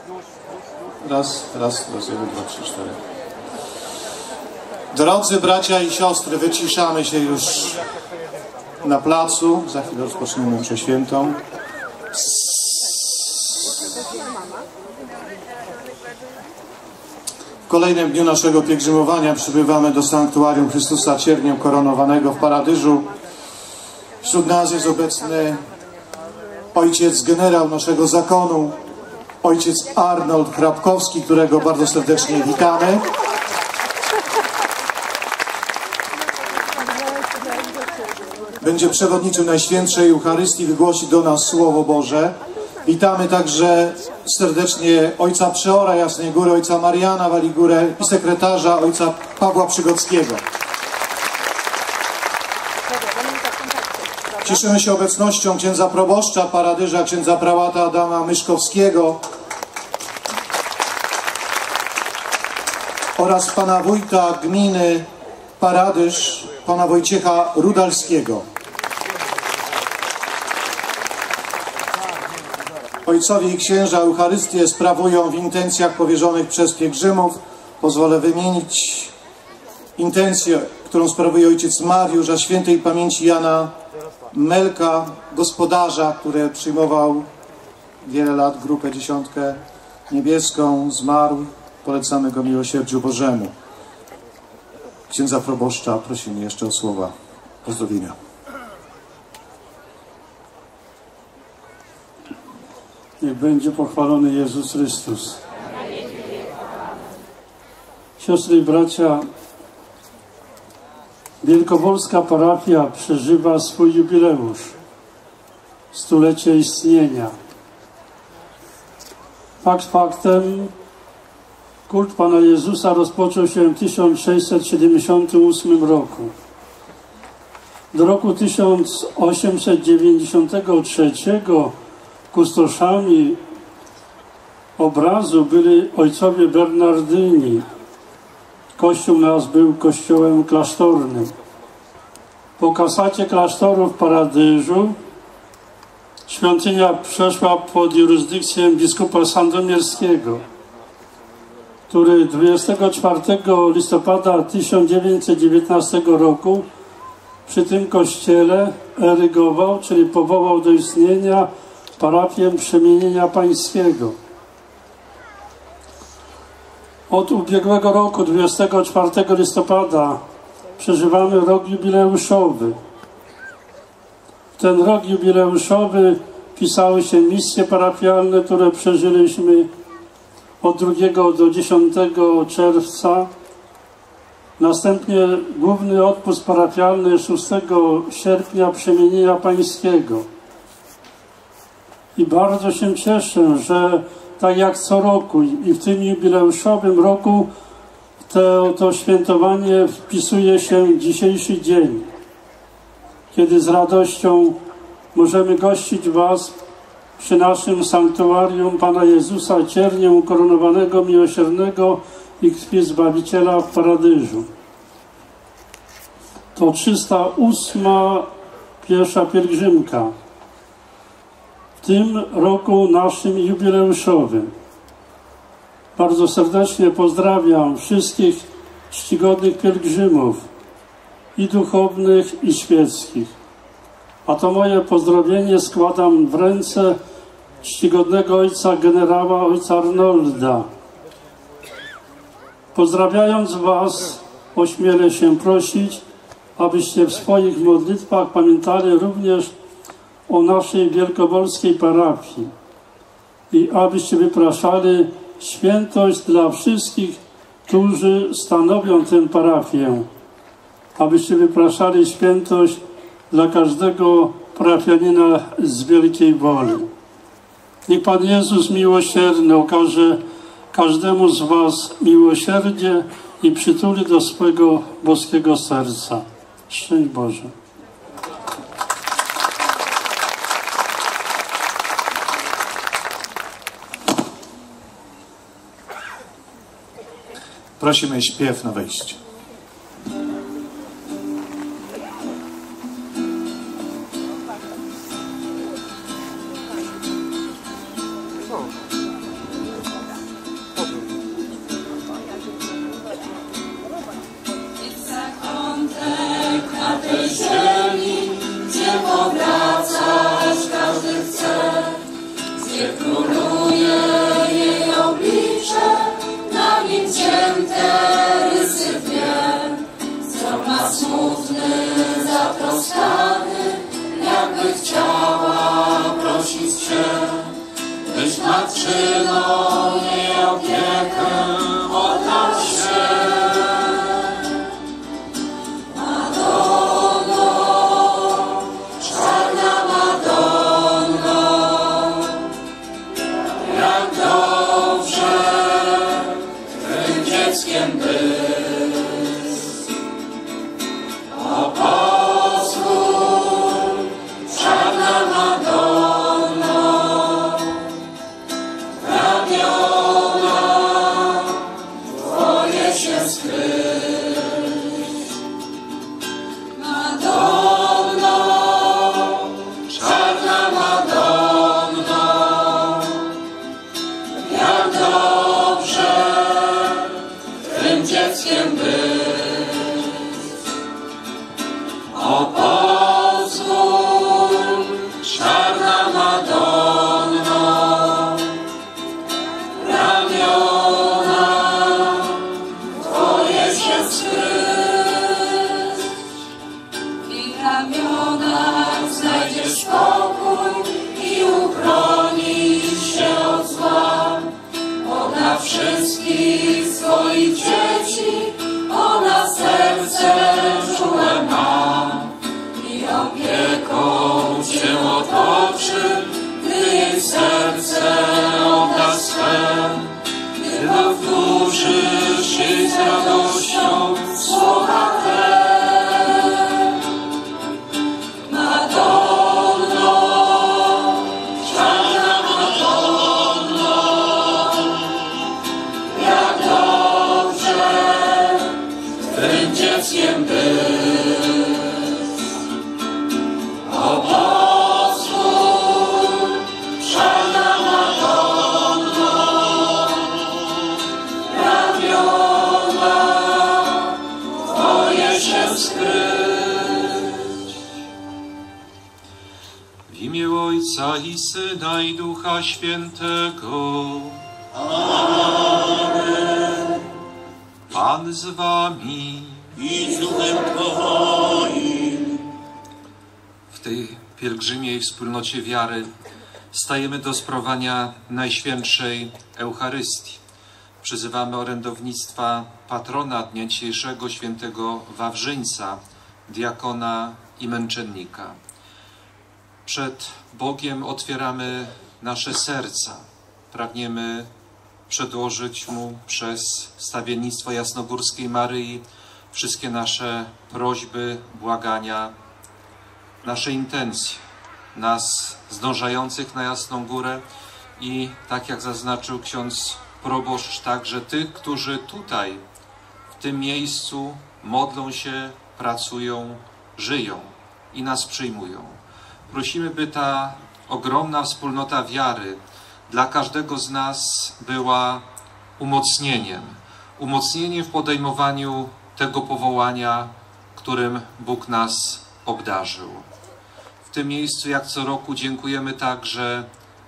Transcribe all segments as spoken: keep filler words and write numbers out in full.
Raz, raz, raz, jeden, dwa, trzy, cztery. Drodzy bracia i siostry, wyciszamy się już na placu. Za chwilę rozpoczniemy mszę świętą. W kolejnym dniu naszego pielgrzymowania przybywamy do sanktuarium Chrystusa Cierniem Koronowanego w Paradyżu. Wśród nas jest obecny ojciec generał naszego zakonu, ojciec Arnold Hrabkowski, którego bardzo serdecznie witamy. Będzie przewodniczył Najświętszej Eucharystii, wygłosi do nas Słowo Boże. Witamy także serdecznie ojca przeora Jasnej Góry, ojca Mariana Waligórę i sekretarza ojca Pawła Przygockiego. Cieszymy się obecnością księdza proboszcza Paradyża, księdza prałata Adama Myszkowskiego oraz pana wójta gminy Paradyż, pana Wojciecha Rudalskiego. Ojcowie i księża Eucharystię sprawują w intencjach powierzonych przez pielgrzymów. Pozwolę wymienić intencję, którą sprawuje ojciec Mariusz, a świętej pamięci Jana Melka, gospodarza, który przyjmował wiele lat grupę Dziesiątkę Niebieską, zmarł. Polecamy go miłosierdziu Bożemu. Księdza proboszcza prosimy jeszcze o słowa pozdrowienia. Niech będzie pochwalony Jezus Chrystus. Siostry i bracia, Wielkopolska parafia przeżywa swój jubileusz, stulecie istnienia. Fakt faktem, kult Pana Jezusa rozpoczął się w tysiąc sześćset siedemdziesiątym ósmym roku. Do roku tysiąc osiemset dziewięćdziesiątego trzeciego kustoszami obrazu byli ojcowie Bernardyni. Kościół nasz był kościołem klasztornym. Po kasacie klasztoru w Paradyżu świątynia przeszła pod jurysdykcję biskupa sandomierskiego, który dwudziestego czwartego listopada tysiąc dziewięćset dziewiętnastego roku przy tym kościele erygował, czyli powołał do istnienia parafię Przemienienia Pańskiego. Od ubiegłego roku, dwudziestego czwartego listopada, przeżywamy rok jubileuszowy. W ten rok jubileuszowy pisały się misje parafialne, które przeżyliśmy od drugiego do dziesiątego czerwca. Następnie główny odpust parafialny szóstego sierpnia Przemienienia Pańskiego. I bardzo się cieszę, że tak jak co roku i w tym jubileuszowym roku to, to świętowanie wpisuje się dzisiejszy dzień, kiedy z radością możemy gościć Was przy naszym sanktuarium Pana Jezusa Cierniem Ukoronowanego Miłosiernego i Krwi Zbawiciela w Paradyżu. To trzysta ósma pierwsza pielgrzymka. W tym roku naszym jubileuszowym. Bardzo serdecznie pozdrawiam wszystkich czcigodnych pielgrzymów i duchownych, i świeckich. A to moje pozdrowienie składam w ręce czcigodnego ojca generała, ojca Arnolda. Pozdrawiając Was, ośmielę się prosić, abyście w swoich modlitwach pamiętali również o naszej wielkopolskiej parafii i abyście wypraszali świętość dla wszystkich, którzy stanowią tę parafię, abyście wypraszali świętość dla każdego parafianina z wielkiej woli. Niech Pan Jezus miłosierny okaże każdemu z Was miłosierdzie i przytuli do swego boskiego serca. Szczęść Boże. Prosimy śpiew na wejście. gdzie króluje jej oblicze, na nim cięte rysy dwie. Wzrok ma smutny, zatroskany, jakby chciała prosić Cię, byś matczyną jej opiekę oddał się. Madonno, czarna Madonno, jak dobrze Twym dzieckiem być. O pozwól, czarna Madonno, ramiona Twoje się skryć. Madonno, czarna Madonno, jak dobrze Twym dzieckiem być. O pozwól, czarna Madonno, ramiona Twoje się skryć. W ich ramionach znajdziesz spokój i uchronisz się od zła. Ona wszystkich swoich dzieci, ona serce czułe ma i opieką Cię otoczy, gdy jej serce odda swe. Gdy powtórzysz jej z radością słowa te. Madonno, czarna Madonno, jak dobrze Twym dzieckiem być. O pozwól, czarna Madonno, ramiona Twoje się skryć. W imię Ojca i Syna i Ducha Świętego. Amen. Pan z wami. I z duchem Twoim. W tej pielgrzymie i wspólnocie wiary stajemy do sprawowania Najświętszej Eucharystii. Przyzywamy orędownictwa patrona dnia dzisiejszego, świętego Wawrzyńca, diakona i męczennika. Przed Bogiem otwieramy nasze serca. Pragniemy przedłożyć Mu przez stawiennictwo Jasnogórskiej Maryi wszystkie nasze prośby, błagania, nasze intencje, nas zdążających na Jasną Górę i, tak jak zaznaczył ksiądz proboszcz, także tych, którzy tutaj, w tym miejscu modlą się, pracują, żyją i nas przyjmują. Prosimy, by ta ogromna wspólnota wiary dla każdego z nas była umocnieniem. Umocnieniem w podejmowaniu tego powołania, którym Bóg nas obdarzył. W tym miejscu, jak co roku, dziękujemy także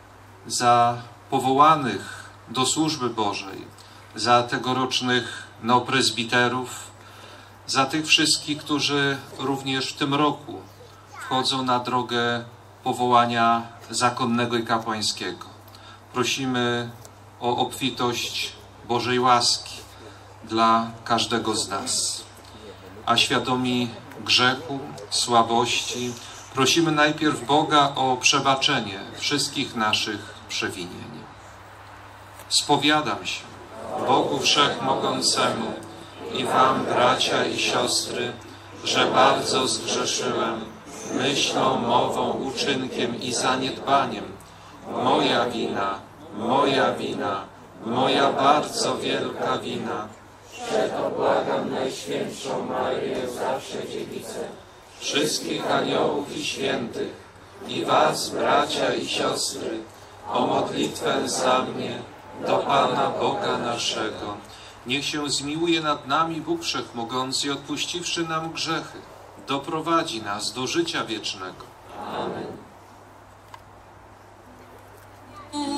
za powołanych do służby Bożej, za tegorocznych neoprezbiterów, za tych wszystkich, którzy również w tym roku wchodzą na drogę powołania zakonnego i kapłańskiego. Prosimy o obfitość Bożej łaski dla każdego z nas. A świadomi grzechu, słabości, prosimy najpierw Boga o przebaczenie wszystkich naszych przewinień. Spowiadam się Bogu Wszechmogącemu i wam, bracia i siostry, że bardzo zgrzeszyłem myślą, mową, uczynkiem i zaniedbaniem. Moja wina, moja wina, moja bardzo wielka wina. Przeto błagam Najświętszą Maryję, zawsze Dziewicę, wszystkich aniołów i świętych i was, bracia i siostry, o modlitwę za mnie do Pana Boga naszego. Niech się zmiłuje nad nami Bóg Wszechmogący i odpuściwszy nam grzechy, doprowadzi nas do życia wiecznego. Amen.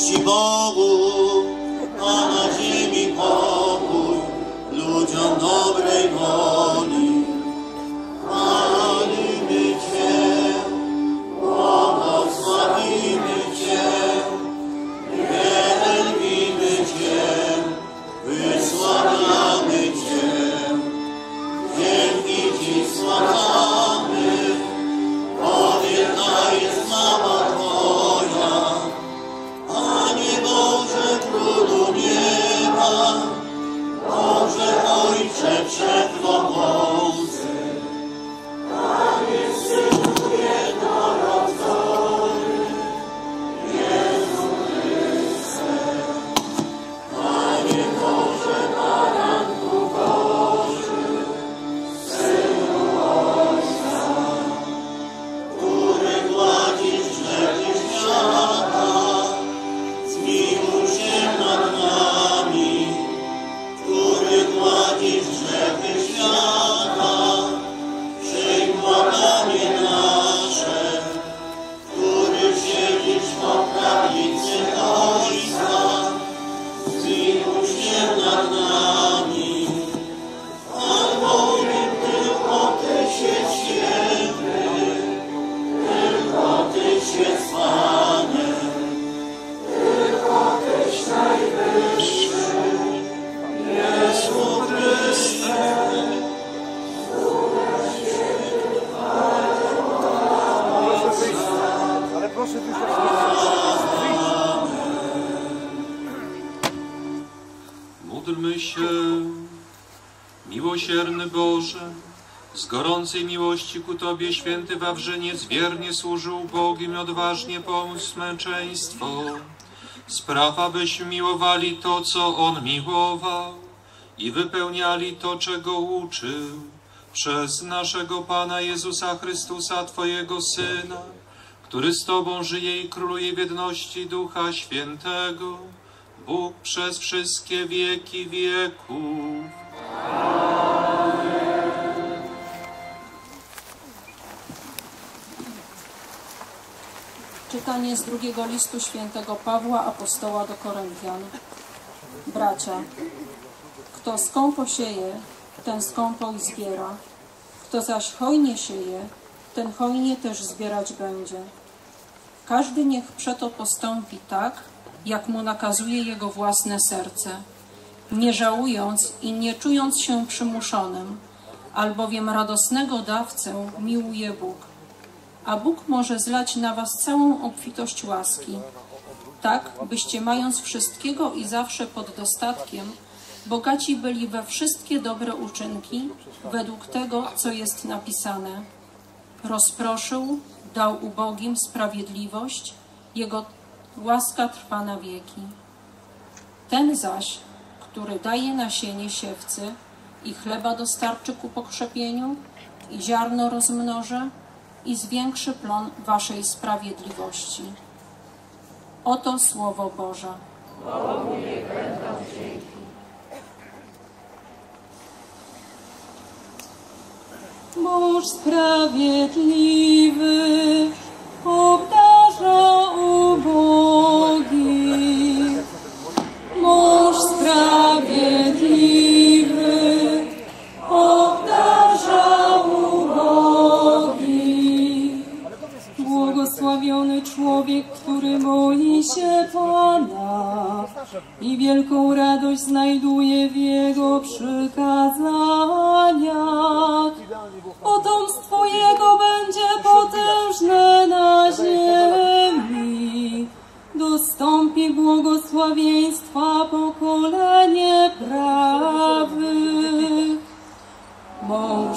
Ci Bogu, a na ziemi pokój ludziom dobrej woli. Chwalimy Cię, błogosławimy Cię, wielbimy Cię, wysławiamy Cię. Dzięki Ci składamy, bo wielka jest sława Twoja. Panie Boże, Królu nieba, Boże Ojcze Wszechmogący, Panie Synu jednorodzony, Jezu Chryste, Panie Boże, Baranku Boży, Synu Ojca, który gładzisz grzechy świata, zmiłuj się nad nami, który gładzisz grzechy świata, przyjm błaganie nasze, który siedzisz po prawicy Ojca, zmiłuj się nad nami, albowiem tylko Tyś jest święty, tylko Tyś jest Panem. Tyś najwyższy, Jezu Chryste, Ale proszę wyjść. Módlmy się, miłosierny Boże, z gorącej miłości ku Tobie święty Wawrzyniec wiernie służył Bogiem i odważnie poniósł męczeństwo. Spraw, abyśmy miłowali to, co On miłował i wypełniali to, czego uczył, przez naszego Pana Jezusa Chrystusa, Twojego Syna, który z Tobą żyje i króluje w jedności Ducha Świętego, Bóg przez wszystkie wieki wieków. Czytanie z drugiego listu świętego Pawła, apostoła do Koryntian. Bracia, kto skąpo sieje, ten skąpo i zbiera. Kto zaś hojnie sieje, ten hojnie też zbierać będzie. Każdy niech przeto postąpi tak, jak mu nakazuje jego własne serce, nie żałując i nie czując się przymuszonym, albowiem radosnego dawcę miłuje Bóg. A Bóg może zlać na was całą obfitość łaski, tak, byście mając wszystkiego i zawsze pod dostatkiem, bogaci byli we wszystkie dobre uczynki, według tego, co jest napisane. Rozproszył, dał ubogim sprawiedliwość, Jego łaska trwa na wieki. Ten zaś, który daje nasienie siewcy i chleba dostarczy ku pokrzepieniu, i ziarno rozmnoży, i zwiększy plon waszej sprawiedliwości. Oto Słowo Boże. Bogu niech będą dzięki. Mąż sprawiedliwy obdarza ubogich. Mąż sprawiedliwy obdarza ubogich. Błogosławiony człowiek, który boi się Pana i wielką radość znajduje w Jego przykazaniach. Potomstwo Jego będzie potężne na ziemi. Dostąpi błogosławieństwa pokolenie prawych. Mąż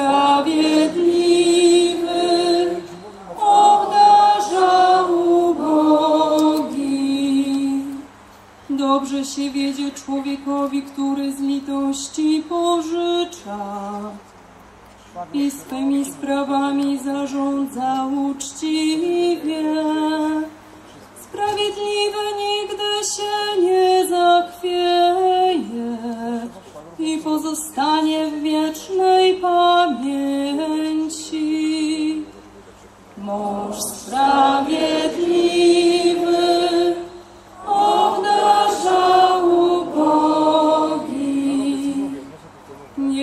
sprawiedliwy obdarza ubogich. Dobrze się wiedzie człowiekowi, który z litości pożycza i swymi sprawami zarządza uczciwie. Sprawiedliwy nigdy się nie zachwieje i pozostanie w wiecznej pamięci. Mąż sprawiedliwy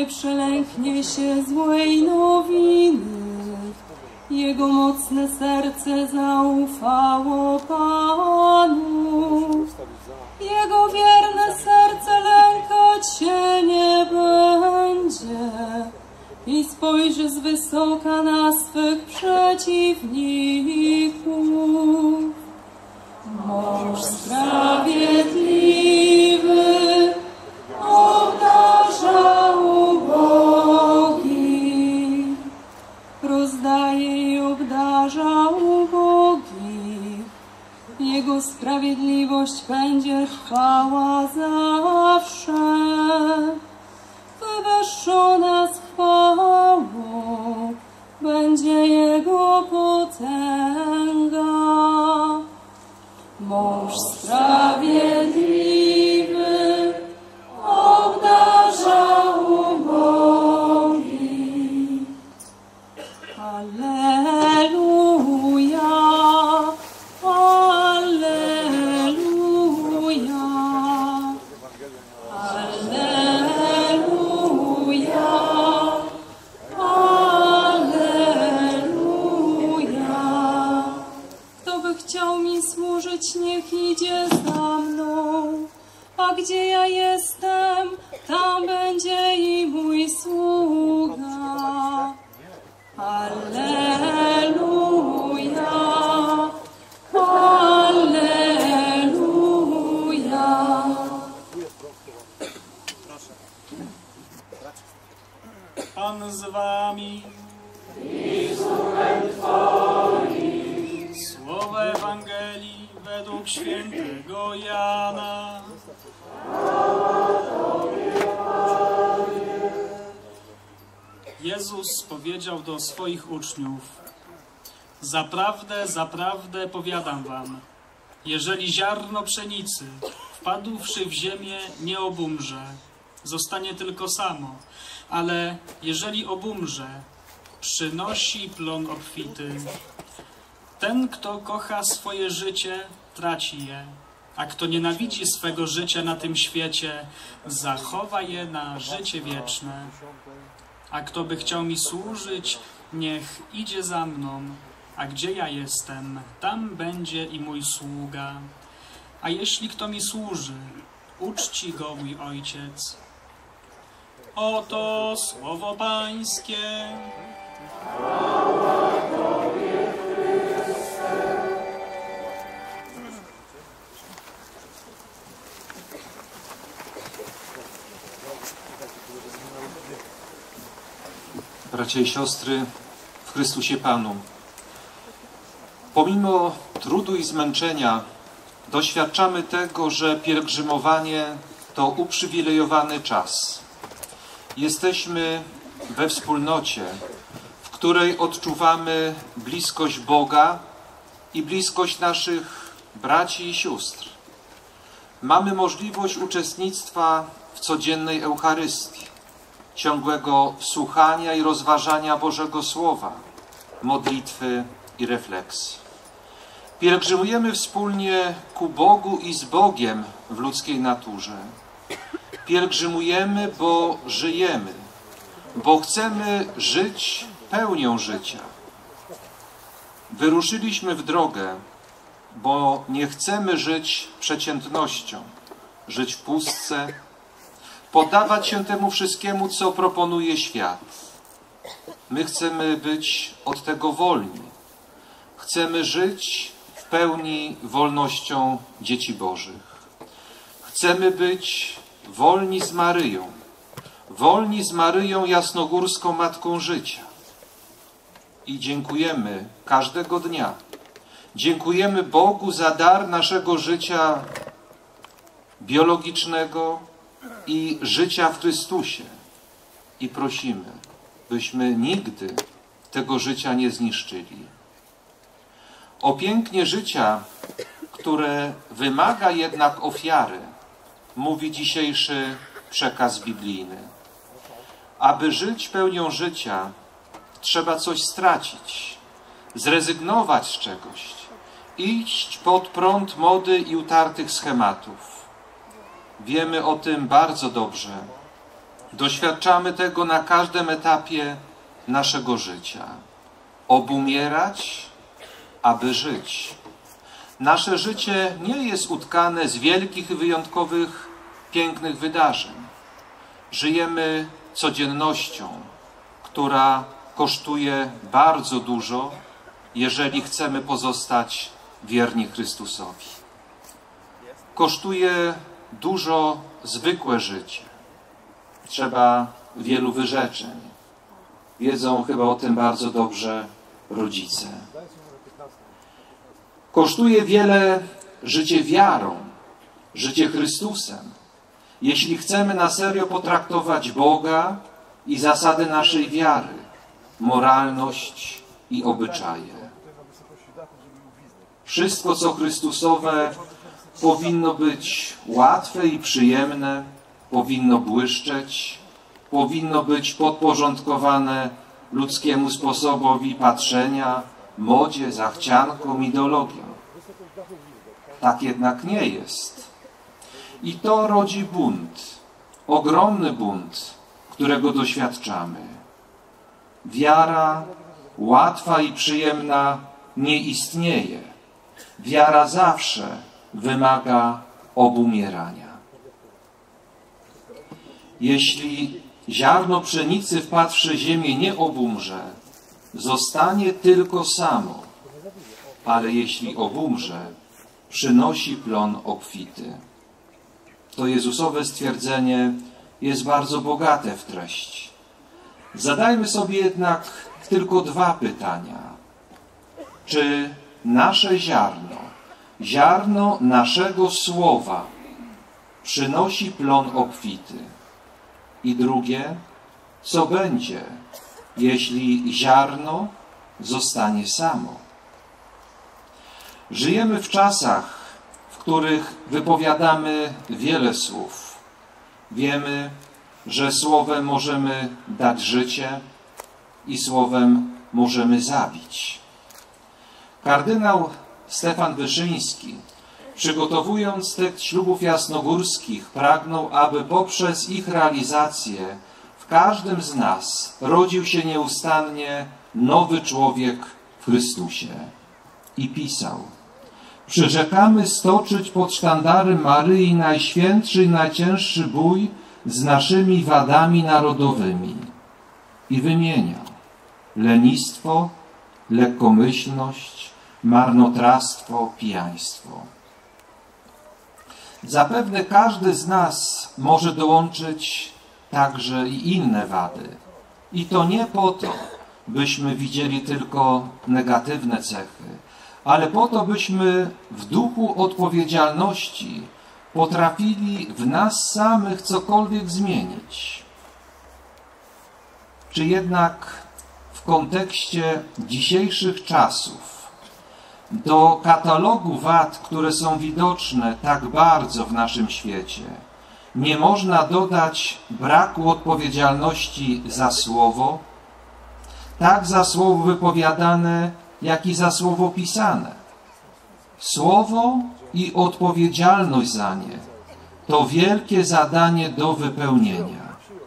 nie przelęknie się złej nowiny. Jego mocne serce zaufało Panu. Jego wierne serce lękać się nie będzie i spojrzy z wysoka na swych przeciwników. Mąż sprawiedliwy obdarza ubogich, rozdaje i obdarza ubogich. Jego sprawiedliwość będzie trwała zawsze, wywyższona z chwałą będzie Jego potęga. Mąż sprawiedliwy obdarza ubogich. Alleluja, alleluja, alleluja, alleluja. Kto by chciał mi służyć, niech idzie za mną, a gdzie ja jestem, tam będzie i mój sługa. Alleluja, alleluja. Pan z wami. Słowo Ewangelii według świętego Jana. Jezus powiedział do swoich uczniów: zaprawdę, zaprawdę powiadam wam, jeżeli ziarno pszenicy, wpadłszy w ziemię, nie obumrze, zostanie tylko samo, ale jeżeli obumrze, przynosi plon obfity. Ten, kto kocha swoje życie, traci je, a kto nienawidzi swego życia na tym świecie, zachowa je na życie wieczne. A kto by chciał mi służyć, niech idzie za mną, a gdzie ja jestem, tam będzie i mój sługa. A jeśli kto mi służy, uczci go mój Ojciec. Oto słowo Pańskie. Bracia i siostry w Chrystusie Panu, pomimo trudu i zmęczenia doświadczamy tego, że pielgrzymowanie to uprzywilejowany czas. Jesteśmy we wspólnocie, w której odczuwamy bliskość Boga i bliskość naszych braci i sióstr. Mamy możliwość uczestnictwa w codziennej Eucharystii, ciągłego słuchania i rozważania Bożego Słowa, modlitwy i refleksji. Pielgrzymujemy wspólnie ku Bogu i z Bogiem w ludzkiej naturze. Pielgrzymujemy, bo żyjemy, bo chcemy żyć pełnią życia. Wyruszyliśmy w drogę, bo nie chcemy żyć przeciętnością, żyć w pustce, poddawać się temu wszystkiemu, co proponuje świat. My chcemy być od tego wolni. Chcemy żyć w pełni wolnością dzieci Bożych. Chcemy być wolni z Maryją, wolni z Maryją Jasnogórską, Matką Życia. I dziękujemy każdego dnia. Dziękujemy Bogu za dar naszego życia biologicznego i życia w Chrystusie. I prosimy, byśmy nigdy tego życia nie zniszczyli. O pięknie życia, które wymaga jednak ofiary, mówi dzisiejszy przekaz biblijny. Aby żyć pełnią życia, trzeba coś stracić, zrezygnować z czegoś, iść pod prąd mody i utartych schematów. Wiemy o tym bardzo dobrze Doświadczamy tego na każdym etapie naszego życia. Obumierać, aby żyć. Nasze życie nie jest utkane z wielkich i wyjątkowych, pięknych wydarzeń. Żyjemy codziennością, która kosztuje bardzo dużo, jeżeli chcemy pozostać wierni Chrystusowi. Kosztuje dużo zwykłe życie. Trzeba wielu wyrzeczeń. Wiedzą chyba o tym bardzo dobrze rodzice. Kosztuje wiele życie wiarą, życie Chrystusem. Jeśli chcemy na serio potraktować Boga i zasady naszej wiary, moralność i obyczaje. Wszystko, co Chrystusowe, powinno być łatwe i przyjemne, powinno błyszczeć, powinno być podporządkowane ludzkiemu sposobowi patrzenia, modzie, zachciankom, ideologiom. Tak jednak nie jest. I to rodzi bunt, ogromny bunt, którego doświadczamy. Wiara łatwa i przyjemna nie istnieje. Wiara zawsze wymaga obumierania. Jeśli ziarno pszenicy wpadłszy ziemię nie obumrze, zostanie tylko samo, ale jeśli obumrze, przynosi plon obfity. To Jezusowe stwierdzenie jest bardzo bogate w treść. Zadajmy sobie jednak tylko dwa pytania. Czy nasze ziarno, ziarno naszego słowa przynosi plon obfity? I drugie, co będzie, jeśli ziarno zostanie samo? Żyjemy w czasach, w których wypowiadamy wiele słów. Wiemy, że słowem możemy dać życie i słowem możemy zabić. Kardynał Stefan Wyszyński, przygotowując tekst ślubów jasnogórskich, pragnął, aby poprzez ich realizację w każdym z nas rodził się nieustannie nowy człowiek w Chrystusie. I pisał: przyrzekamy stoczyć pod sztandarem Maryi najświętszy i najcięższy bój z naszymi wadami narodowymi. I wymieniał lenistwo, lekkomyślność, marnotrawstwo, pijaństwo. Zapewne każdy z nas może dołączyć także i inne wady. I to nie po to, byśmy widzieli tylko negatywne cechy, ale po to, byśmy w duchu odpowiedzialności potrafili w nas samych cokolwiek zmienić. Czy jednak w kontekście dzisiejszych czasów do katalogu wad, które są widoczne tak bardzo w naszym świecie, nie można dodać braku odpowiedzialności za słowo, tak za słowo wypowiadane, jak i za słowo pisane? Słowo i odpowiedzialność za nie to wielkie zadanie do wypełnienia.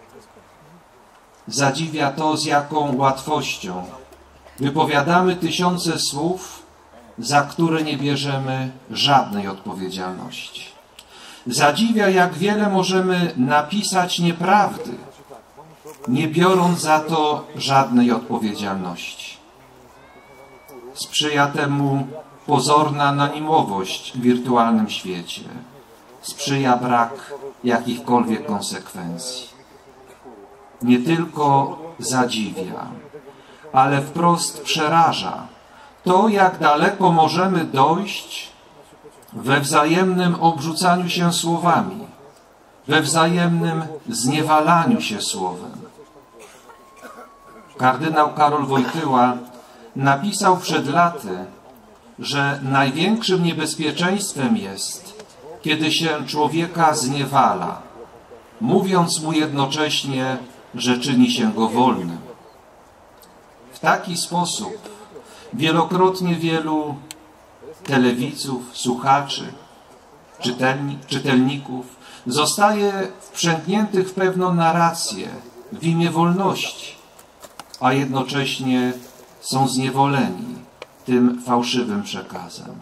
Zadziwia to, z jaką łatwością wypowiadamy tysiące słów, za które nie bierzemy żadnej odpowiedzialności. Zadziwia, jak wiele możemy napisać nieprawdy, nie biorąc za to żadnej odpowiedzialności. Sprzyja temu pozorna anonimowość w wirtualnym świecie. Sprzyja brak jakichkolwiek konsekwencji. Nie tylko zadziwia, ale wprost przeraża to, jak daleko możemy dojść we wzajemnym obrzucaniu się słowami, we wzajemnym zniewalaniu się słowem. Kardynał Karol Wojtyła napisał przed laty, że największym niebezpieczeństwem jest, kiedy się człowieka zniewala, mówiąc mu jednocześnie, że czyni się go wolnym. W taki sposób wielokrotnie wielu telewidzów, słuchaczy, czytelni, czytelników zostaje wprzęgniętych w pewną narrację w imię wolności, a jednocześnie są zniewoleni tym fałszywym przekazem.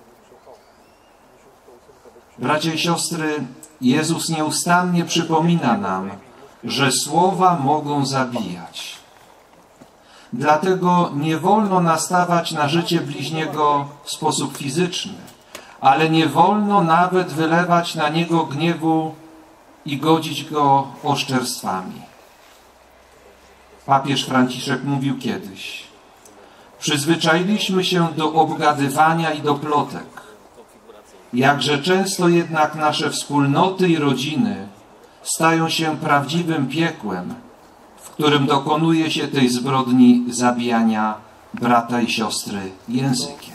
Bracia i siostry, Jezus nieustannie przypomina nam, że słowa mogą zabijać. Dlatego nie wolno nastawać na życie bliźniego w sposób fizyczny, ale nie wolno nawet wylewać na niego gniewu i godzić go oszczerstwami. Papież Franciszek mówił kiedyś: przyzwyczailiśmy się do obgadywania i do plotek. Jakże często jednak nasze wspólnoty i rodziny stają się prawdziwym piekłem, w którym dokonuje się tej zbrodni zabijania brata i siostry językiem.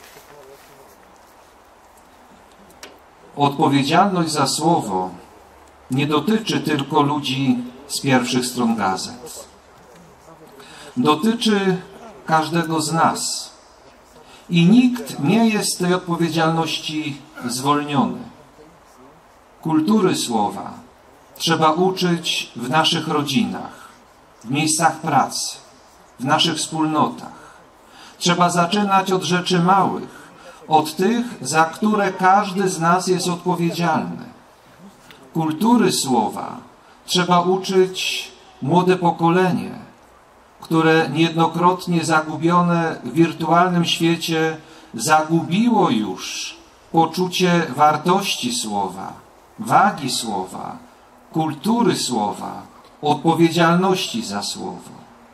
Odpowiedzialność za słowo nie dotyczy tylko ludzi z pierwszych stron gazet. Dotyczy każdego z nas. I nikt nie jest z tej odpowiedzialności zwolniony. Kultury słowa trzeba uczyć w naszych rodzinach, w miejscach pracy, w naszych wspólnotach. Trzeba zaczynać od rzeczy małych, od tych, za które każdy z nas jest odpowiedzialny. Kultury słowa trzeba uczyć młode pokolenie, które niejednokrotnie zagubione w wirtualnym świecie zagubiło już poczucie wartości słowa, wagi słowa, kultury słowa, odpowiedzialności za słowo.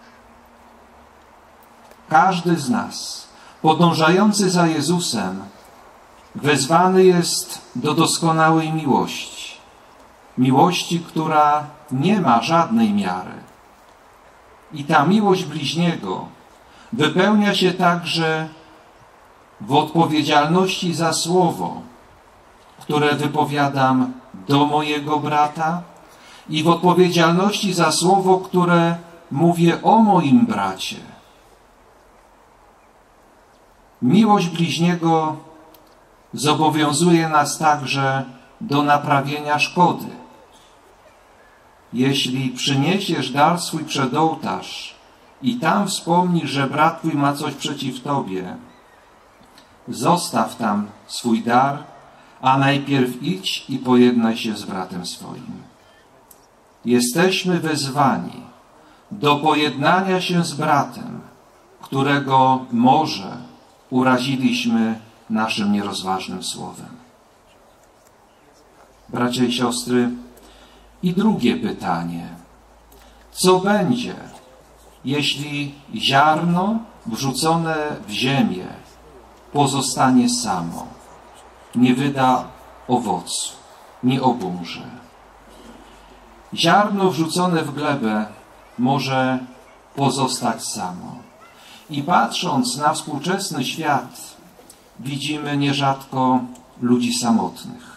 Każdy z nas, podążający za Jezusem, wezwany jest do doskonałej miłości. Miłości, która nie ma żadnej miary. I ta miłość bliźniego wypełnia się także w odpowiedzialności za słowo, które wypowiadam do mojego brata, i w odpowiedzialności za słowo, które mówię o moim bracie. Miłość bliźniego zobowiązuje nas także do naprawienia szkody. Jeśli przyniesiesz dar swój przed ołtarz i tam wspomnisz, że brat twój ma coś przeciw tobie, zostaw tam swój dar, a najpierw idź i pojednaj się z bratem swoim. Jesteśmy wezwani do pojednania się z bratem, którego może uraziliśmy naszym nierozważnym słowem. Bracia i siostry, i drugie pytanie. Co będzie, jeśli ziarno wrzucone w ziemię pozostanie samo, nie wyda owocu, nie obumrze? Ziarno wrzucone w glebę może pozostać samo. I patrząc na współczesny świat, widzimy nierzadko ludzi samotnych.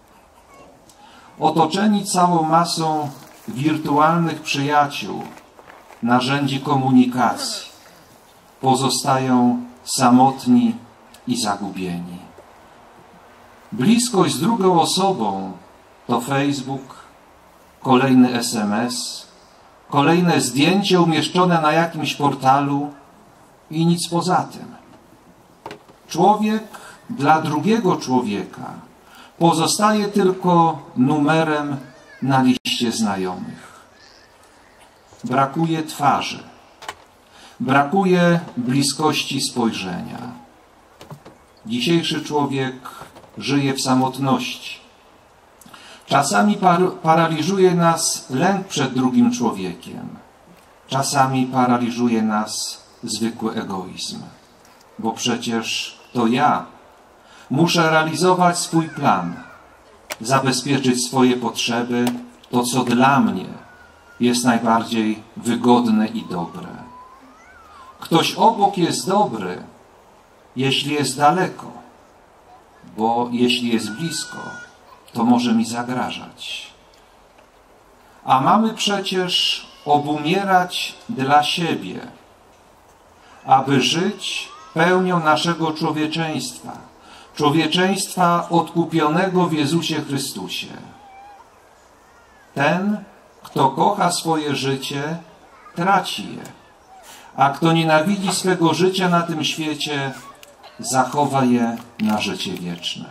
Otoczeni całą masą wirtualnych przyjaciół, narzędzi komunikacji, pozostają samotni i zagubieni. Bliskość z drugą osobą to Facebook, kolejny es em es, kolejne zdjęcie umieszczone na jakimś portalu i nic poza tym. Człowiek dla drugiego człowieka pozostaje tylko numerem na liście znajomych. Brakuje twarzy, brakuje bliskości spojrzenia. Dzisiejszy człowiek żyje w samotności. Czasami par paraliżuje nas lęk przed drugim człowiekiem. Czasami paraliżuje nas zwykły egoizm. Bo przecież to ja muszę realizować swój plan, zabezpieczyć swoje potrzeby, to co dla mnie jest najbardziej wygodne i dobre. Ktoś obok jest dobry, jeśli jest daleko, bo jeśli jest blisko, to może mi zagrażać. A mamy przecież obumierać dla siebie, aby żyć pełnią naszego człowieczeństwa, człowieczeństwa odkupionego w Jezusie Chrystusie. Ten, kto kocha swoje życie, traci je, a kto nienawidzi swego życia na tym świecie, zachowa je na życie wieczne.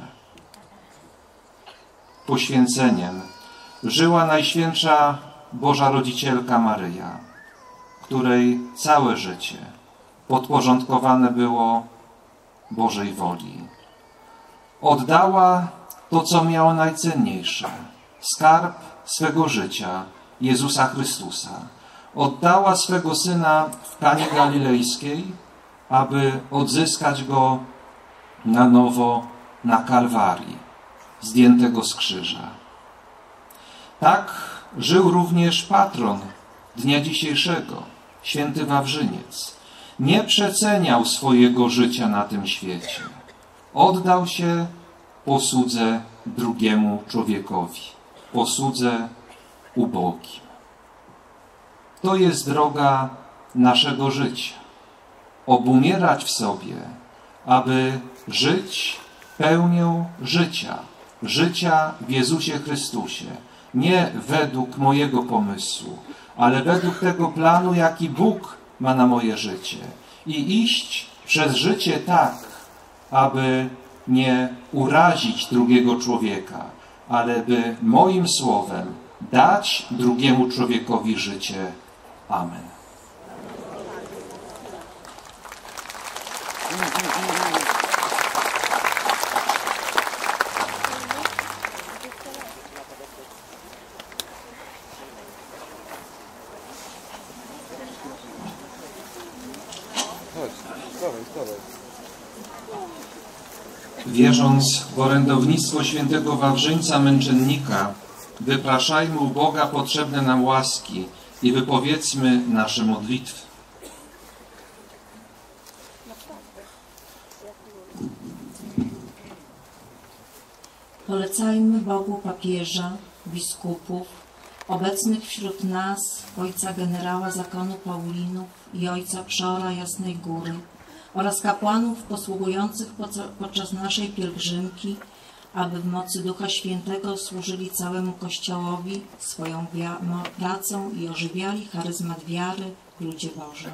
Poświęceniem żyła Najświętsza Boża Rodzicielka Maryja, której całe życie podporządkowane było Bożej woli. Oddała to, co miała najcenniejsze, skarb swego życia, Jezusa Chrystusa. Oddała swego Syna w Kanie Galilejskiej, aby odzyskać Go na nowo na Kalwarii, zdjętego z krzyża. Tak żył również patron dnia dzisiejszego, święty Wawrzyniec. Nie przeceniał swojego życia na tym świecie. Oddał się posłudze drugiemu człowiekowi, posłudze ubogim. To jest droga naszego życia. Obumierać w sobie, aby żyć pełnią życia, życia w Jezusie Chrystusie. Nie według mojego pomysłu, ale według tego planu, jaki Bóg ma na moje życie. I iść przez życie tak, aby nie urazić drugiego człowieka, ale by moim słowem dać drugiemu człowiekowi życie. Amen. Wierząc w orędownictwo świętego Wawrzyńca Męczennika, wypraszajmy u Boga potrzebne nam łaski i wypowiedzmy nasze modlitwy. Polecajmy Bogu papieża, biskupów, obecnych wśród nas ojca generała zakonu Paulinów i ojca przora Jasnej Góry oraz kapłanów posługujących podczas naszej pielgrzymki, aby w mocy Ducha Świętego służyli całemu Kościołowi swoją pracą i ożywiali charyzmat wiary w ludzie Bożym.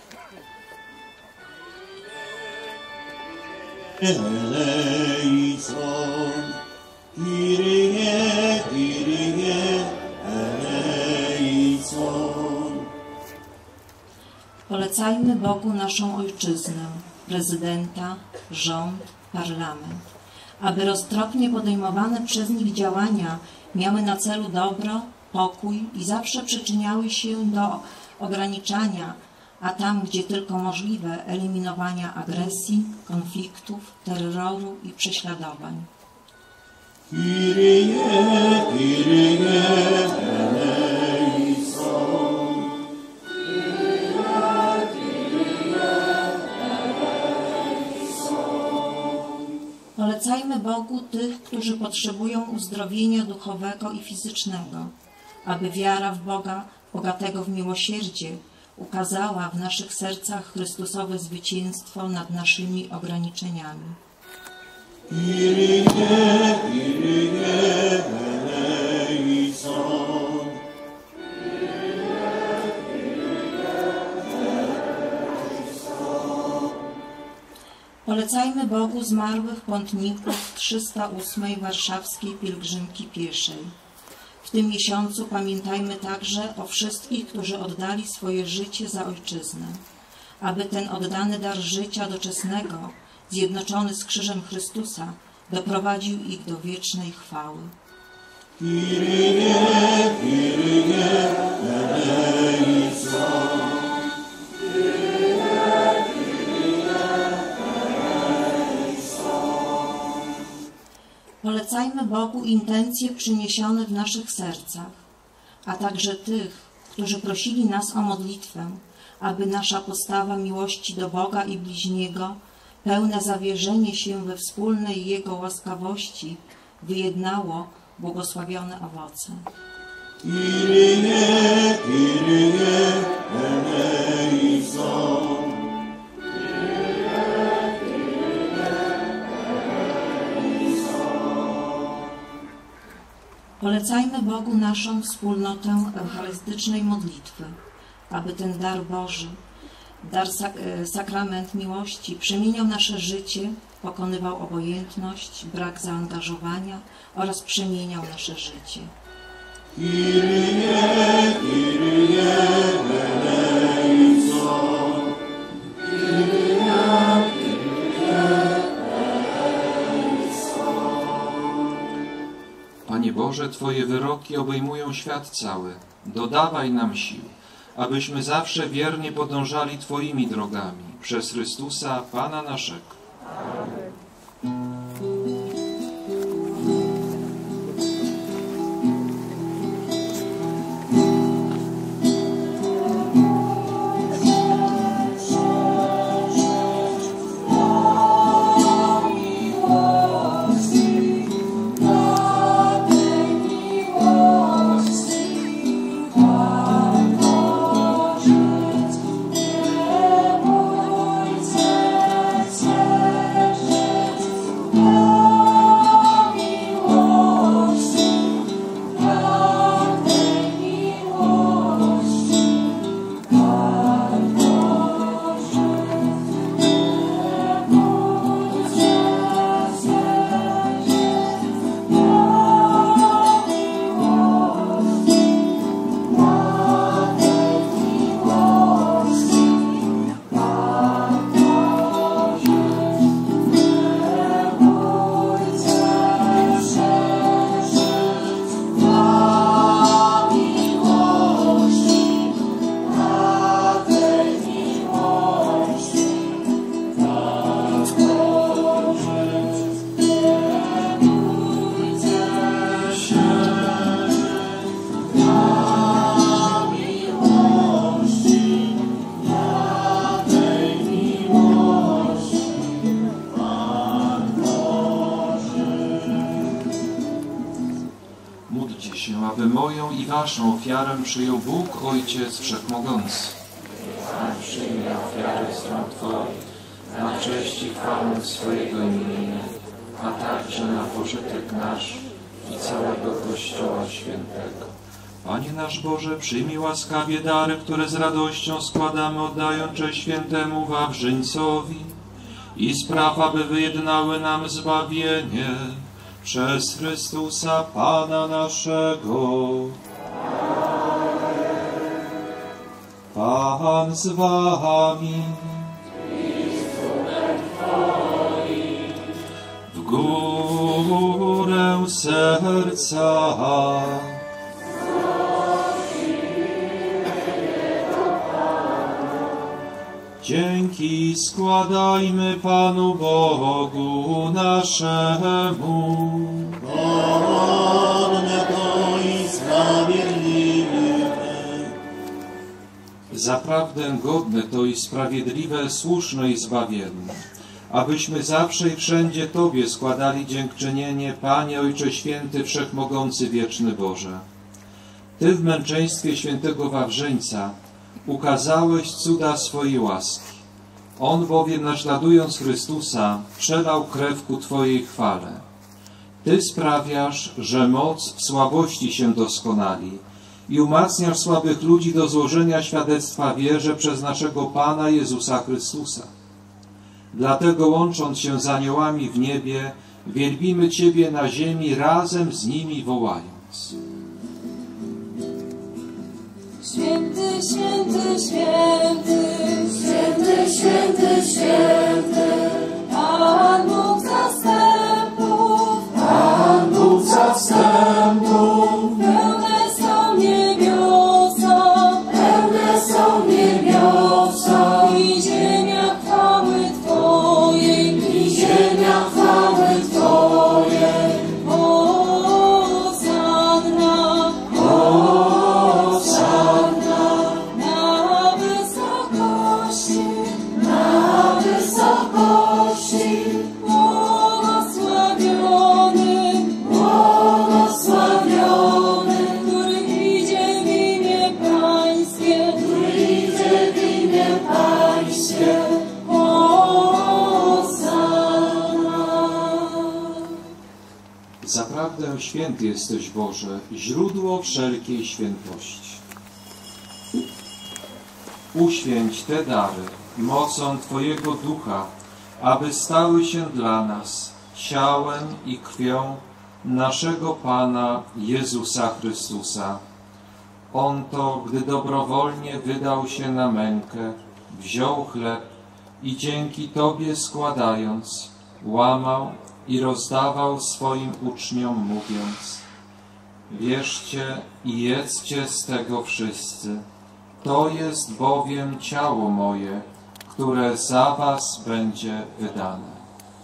Eleison, Kyrie, Kyrie, eleison. Polecajmy Bogu naszą ojczyznę, prezydenta, rząd, parlament, aby roztropnie podejmowane przez nich działania miały na celu dobro, pokój i zawsze przyczyniały się do ograniczania, a tam, gdzie tylko możliwe, eliminowania agresji, konfliktów, terroru i prześladowań. Kyrie, Kyrie, eleison. Polecajmy Bogu tych, którzy potrzebują uzdrowienia duchowego i fizycznego, aby wiara w Boga, bogatego w miłosierdzie, ukazała w naszych sercach Chrystusowe zwycięstwo nad naszymi ograniczeniami. Kyrie, Kyrie, eleison. Polecajmy Bogu zmarłych pątników trzysta ósmej warszawskiej pielgrzymki pieszej. W tym miesiącu pamiętajmy także o wszystkich, którzy oddali swoje życie za ojczyznę, aby ten oddany dar życia doczesnego, zjednoczony z krzyżem Chrystusa, doprowadził ich do wiecznej chwały. Kyrie, Kyrie, eleison. Polecajmy Bogu intencje przyniesione w naszych sercach, a także tych, którzy prosili nas o modlitwę, aby nasza postawa miłości do Boga i bliźniego, pełne zawierzenie się we wspólnej Jego łaskawości, wyjednało błogosławione owoce. Kyrie, Kyrie, eleison. Polecajmy Polecajmy Bogu naszą wspólnotę eucharystycznej modlitwy, aby ten dar Boży, dar sak sakrament miłości przemieniał nasze życie, pokonywał obojętność, brak zaangażowania oraz przemieniał nasze życie. Kyrie, Kyrie, eleison. Kyrie, Kyrie, eleison. Panie Boże, Twoje wyroki obejmują świat cały. Dodawaj nam sił, abyśmy zawsze wiernie podążali Twoimi drogami, przez Chrystusa, Pana naszego. Aby moją i waszą ofiarę przyjął Bóg Ojciec Wszechmogący. A przyjmie ofiary z rąk Twoich, na cześć i chwałę swojego imienia, a także na pożytek nasz i całego Kościoła Świętego. Panie nasz Boże, przyjmij łaskawie dary, które z radością składamy, oddając cześć świętemu Wawrzyńcowi i spraw, aby wyjednały nam zbawienie przez Chrystusa Pana naszego. Pan z wami. W górę serca. Dzięki składajmy Panu Bogu naszemu. Godnego i sprawiedliwy. Zaprawdę godne to i sprawiedliwe, słuszne i zbawienne, abyśmy zawsze i wszędzie Tobie składali dziękczynienie, Panie Ojcze Święty, Wszechmogący, Wieczny Boże. Ty w męczeństwie świętego Wawrzyńca ukazałeś cuda swojej łaski. On bowiem, naśladując Chrystusa, przelał krew ku Twojej chwale. Ty sprawiasz, że moc w słabości się doskonali i umacniasz słabych ludzi do złożenia świadectwa wierze przez naszego Pana Jezusa Chrystusa. Dlatego, łącząc się z aniołami w niebie, wielbimy Ciebie na ziemi, razem z nimi wołając. Święty, święty, święty, święty, święty, święty, Pan Bóg zastępów, Pan Bóg zastępów, pełne są niebiosa, pełne są niebiosa i ziemia chwały Twojej, i ziemia chwały Twojej. Hosanna, Hosanna, na wysokości, na wysokości. święty jesteś, Boże, źródło wszelkiej świętości. Uświęć te dary mocą Twojego Ducha, aby stały się dla nas ciałem i krwią naszego Pana Jezusa Chrystusa. On to, gdy dobrowolnie wydał się na mękę, wziął chleb i dzięki Tobie składając, łamał i rozdawał swoim uczniom, mówiąc: bierzcie i jedzcie z tego wszyscy. To jest bowiem ciało moje, które za was będzie wydane.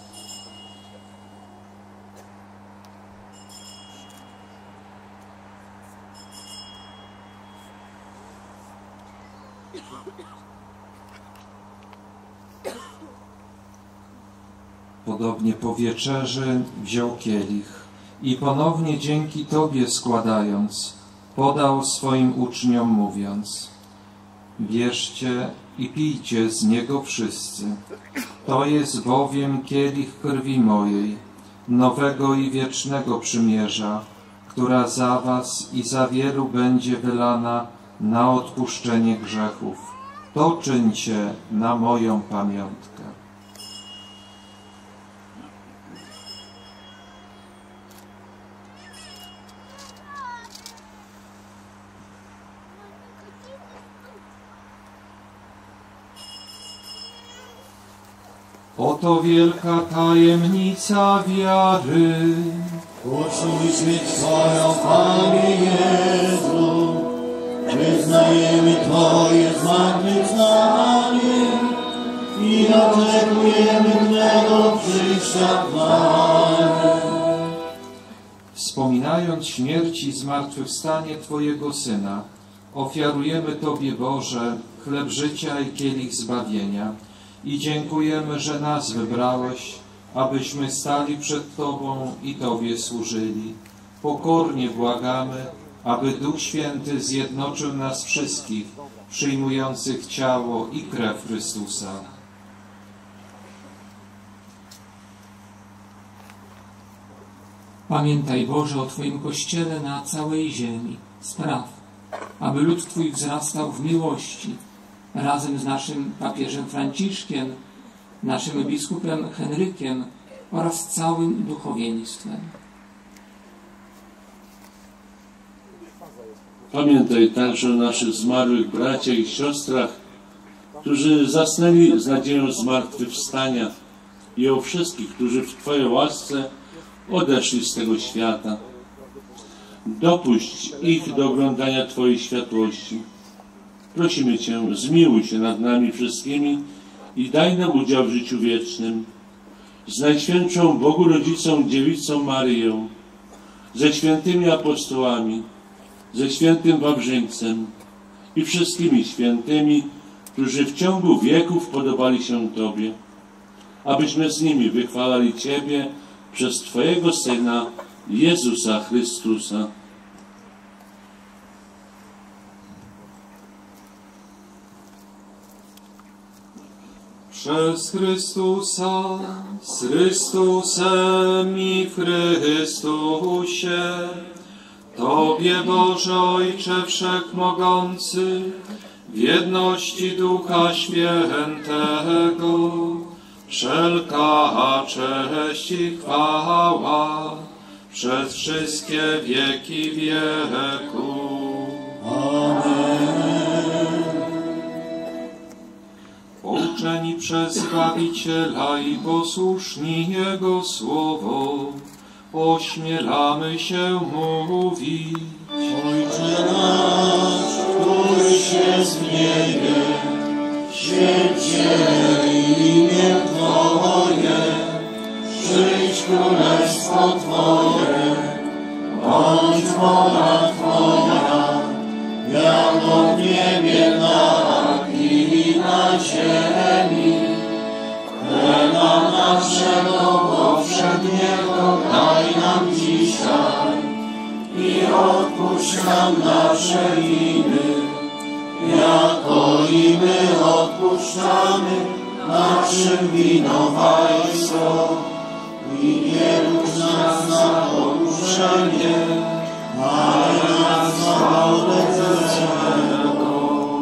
Podobnie po wieczerzy wziął kielich i ponownie dzięki Tobie składając, podał swoim uczniom, mówiąc: bierzcie i pijcie z niego wszyscy. To jest bowiem kielich krwi mojej, nowego i wiecznego przymierza, która za was i za wielu będzie wylana na odpuszczenie grzechów. To czyńcie na moją pamiątkę. Oto wielka tajemnica wiary. Głosimy Twoją, Panie Jezu, wyznajemy Twoje zmartwychwstanie i oczekujemy Twego przyjścia w chwale. Wspominając śmierć i zmartwychwstanie Twojego Syna, ofiarujemy Tobie, Boże, chleb życia i kielich zbawienia i dziękujemy, że nas wybrałeś, abyśmy stali przed Tobą i Tobie służyli. Pokornie błagamy, aby Duch Święty zjednoczył nas wszystkich, przyjmujących ciało i krew Chrystusa. Pamiętaj, Boże, o Twoim Kościele na całej ziemi. Spraw, aby lud Twój wzrastał w miłości, razem z naszym papieżem Franciszkiem, naszym biskupem Henrykiem oraz całym duchowieństwem. Pamiętaj także o naszych zmarłych braciach i siostrach, którzy zasnęli z nadzieją zmartwychwstania, i o wszystkich, którzy w Twojej łasce odeszli z tego świata. Dopuść ich do oglądania Twojej światłości. Prosimy Cię, zmiłuj się nad nami wszystkimi i daj nam udział w życiu wiecznym. Z Najświętszą Bogu Rodzicą Dziewicą Maryją, ze świętymi apostołami, ze świętym Wawrzyńcem i wszystkimi świętymi, którzy w ciągu wieków podobali się Tobie, abyśmy z nimi wychwalali Ciebie przez Twojego Syna, Jezusa Chrystusa. Przez Chrystusa, z Chrystusem i w Chrystusie, Tobie, Boże Ojcze Wszechmogący, w jedności Ducha Świętego, wszelka cześć i chwała przez wszystkie wieki wieków. Amen. Pouczeni przez Zbawiciela i posłuszni Jego Słowo, ośmielamy się mówić: Ojcze nasz, któryś jest w niebie, święć się imię Twoje, przyjdź królestwo Twoje, bądź wola Twoja, jako w niebie, tak i na ziemi. Chleba naszego powszedniego daj nam dzisiaj i odpuść nam nasze winy, jako i my odpuszczamy naszym winowajcom. i nie puść nas na pokuszenie, ale nas zbaw złego.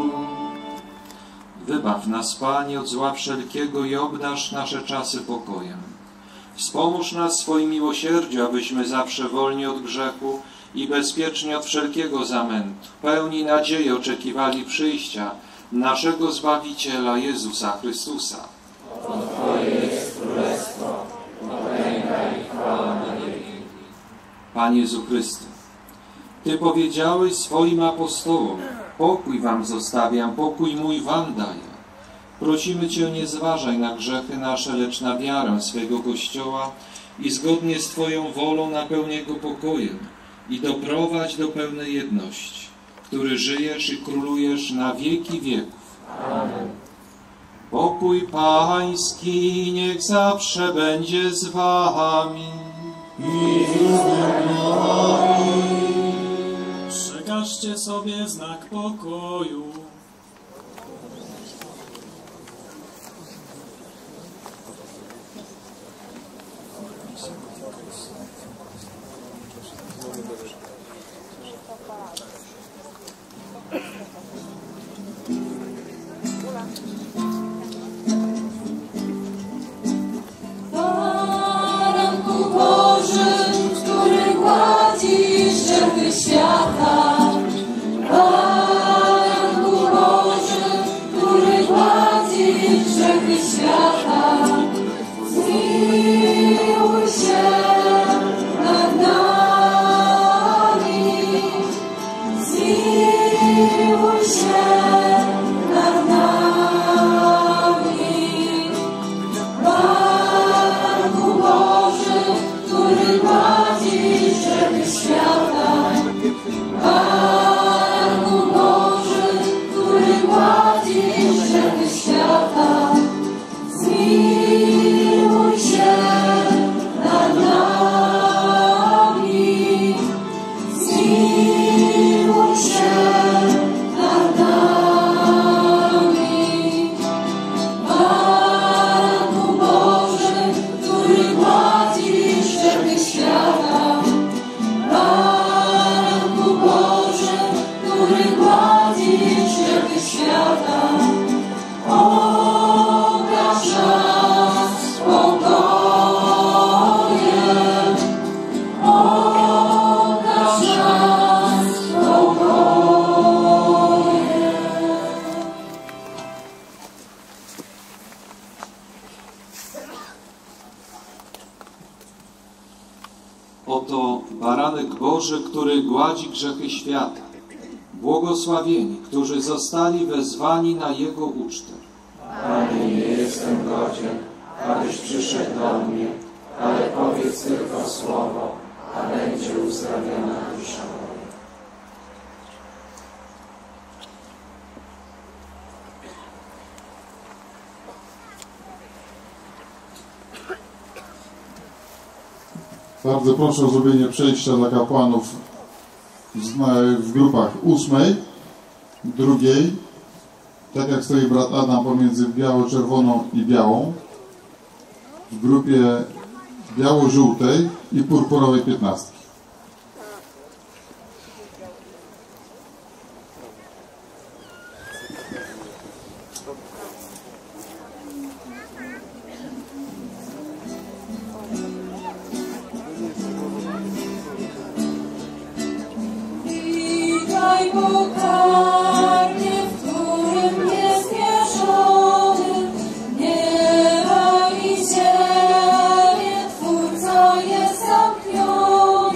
Wybaw nas, Panie, od zła wszelkiego i obdarz nasze czasy pokojem. Wspomóż nas swoim miłosierdziu, abyśmy zawsze wolni od grzechu i bezpiecznie od wszelkiego zamętu, pełni nadziei oczekiwali przyjścia naszego Zbawiciela Jezusa Chrystusa. Twoje jest królestwo, potęga i chwała na wieki. Panie Jezu Chryste, Ty powiedziałeś swoim apostołom: pokój wam zostawiam, pokój mój wam daję. Prosimy Cię, nie zważaj na grzechy nasze, lecz na wiarę swego Kościoła i zgodnie z Twoją wolą napełnij go pokojem i doprowadź do pełnej jedności, który żyjesz i królujesz na wieki wieków. Amen. Pokój Pański niech zawsze będzie z wami. I z nami. Przekażcie sobie znak pokoju. Baranku Boży, który gładzisz grzechy świata. Baranku Boży, który gładzisz grzechy świata. Zmiłuj się nad nami. Zmiłuj się nad nami. Baranku Boży, który gładzisz grzechy świata. Baranku Boży, który gładzisz grzechy świata. Zmiłuj się nad nami. Zmiłuj się nad nami. Baranku Boży, który gładzisz grzechy świata. Baranku Boży, który gładzisz grzechy świata. Obdarz nas spokojem. Obdarz nas spokojem. Oto baranek Boży, który gładzi grzechy świata. Błogosławieni, którzy zostali wezwani na Jego ucztę. Panie, nie jestem godzien, abyś przyszedł do mnie, ale powiedz tylko słowo, a będzie uzdrowiona dusza moja. Bardzo proszę o zrobienie przejścia dla kapłanów w grupach ósmej, drugiej, tak jak stoi brat Adam pomiędzy biało-czerwoną i białą, w grupie biało-żółtej i purpurowej piętnastki. Witaj pokarmie, w którym jest mierzony nieba i ziemię, Twórca jest zamkniony.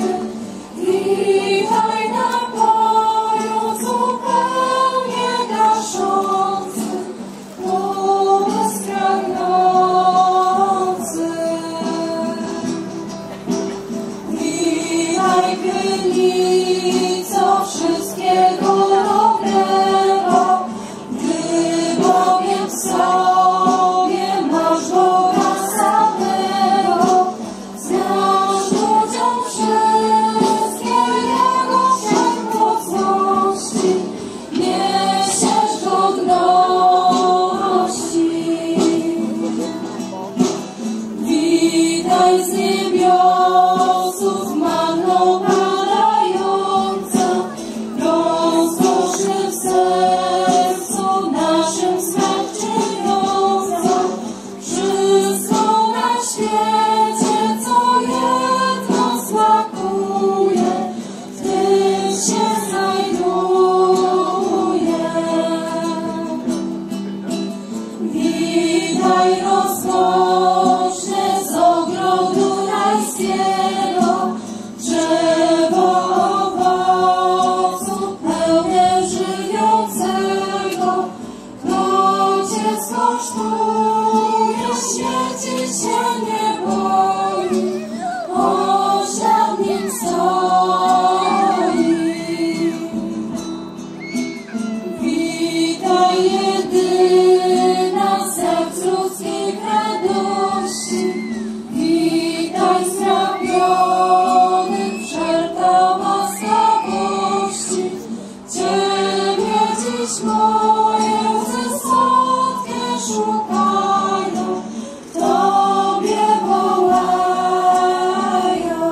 moje łzy słodkie szukają, Tobie wołają.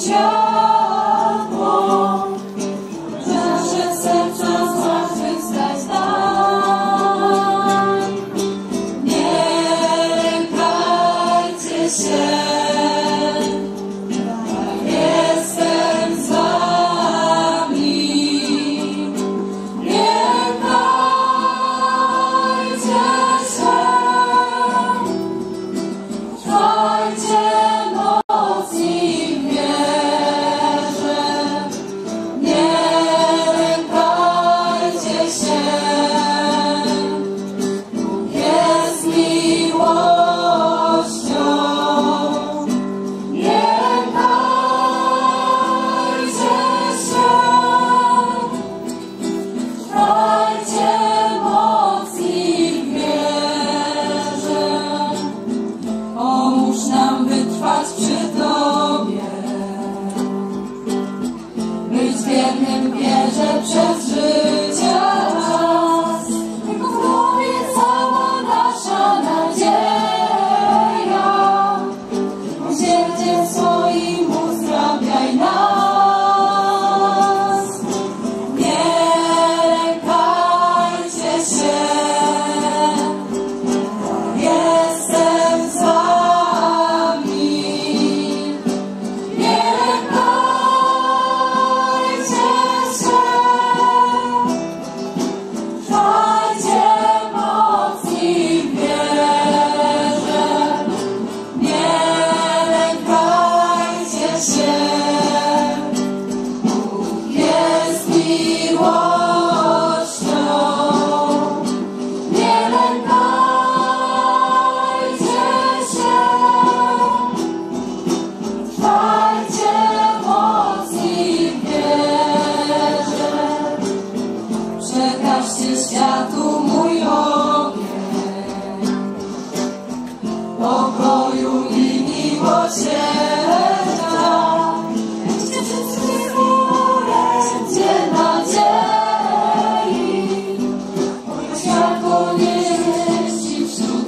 światło, nasze serca zmartwychwstać nam. Nie lękajcie się, jestem z wami. Nie lękajcie się, trwajcie moc i wierze. Nie lękajcie się, Bóg jest miłością. Nie lękajcie się, trwajcie moc i wierze. Pomóż nam wytrwać przy Tobie, być wiernym wierze przez życie czas. Tylko w Tobie cała nasza nadzieja. Miłosierdziem swoim uzdrawiaj nas. Nie lękajcie się, jestem z wami. Nie lękajcie się, trwajcie moc i wierze. Nie lękajcie się, Bóg jest miłością. Nie lękajcie się, trwajcie moc i wierze. Przekażcie światu mój ogień pokoju i miłosierdzia. Idźcie wszystkie orędzie nadziei, moje światło nieści wśród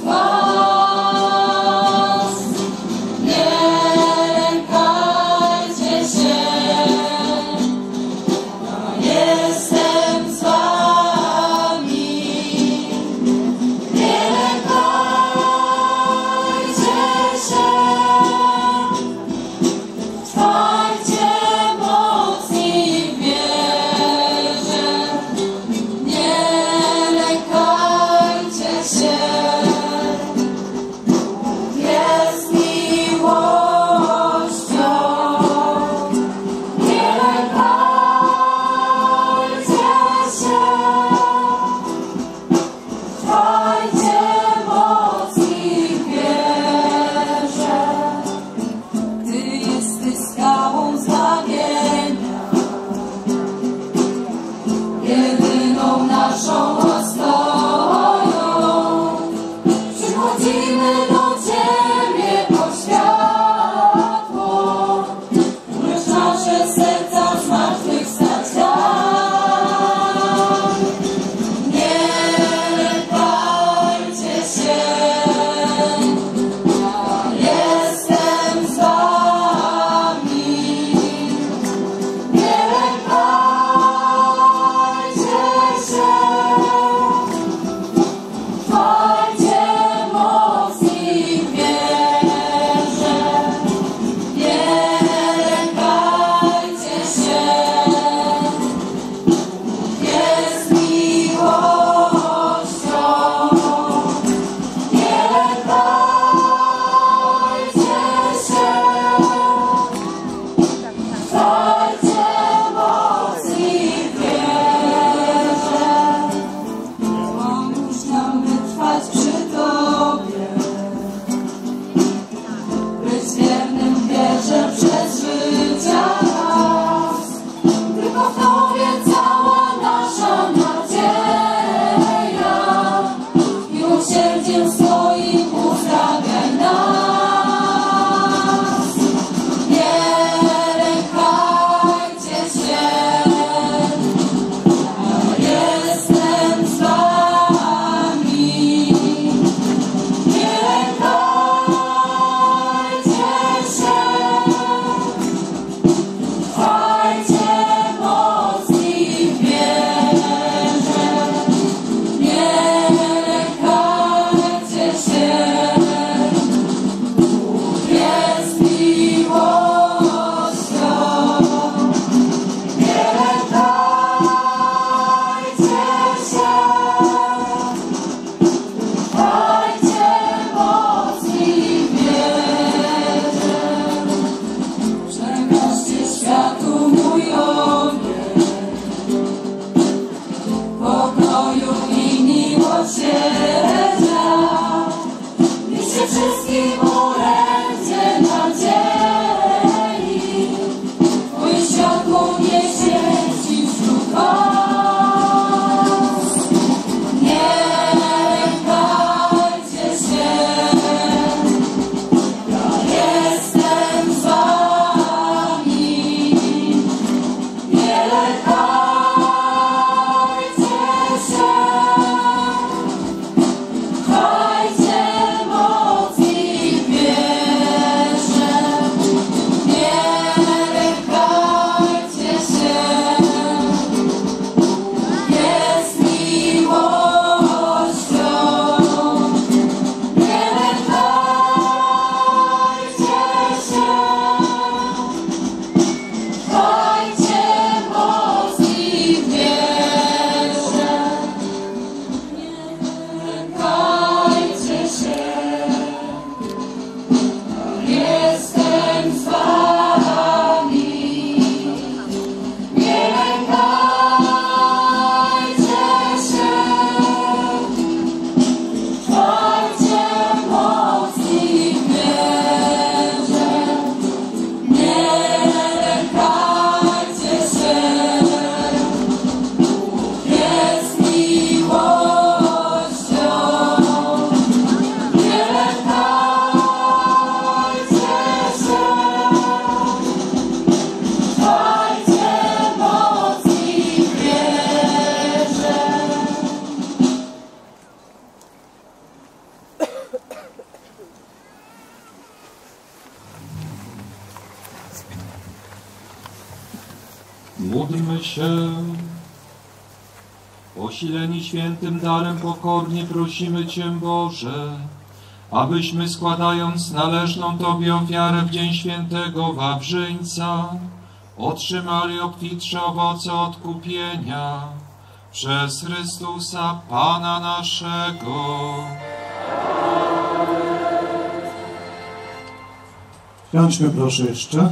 was. Nie lękajcie się, jestem z wami. Nie lękajcie się, Módlmy się. Posileni świętym darem pokornie prosimy Cię, Boże, abyśmy składając należną Tobie ofiarę w dzień świętego Wawrzyńca otrzymali obfitsze owoce odkupienia przez Chrystusa Pana naszego. Siądźmy proszę jeszcze.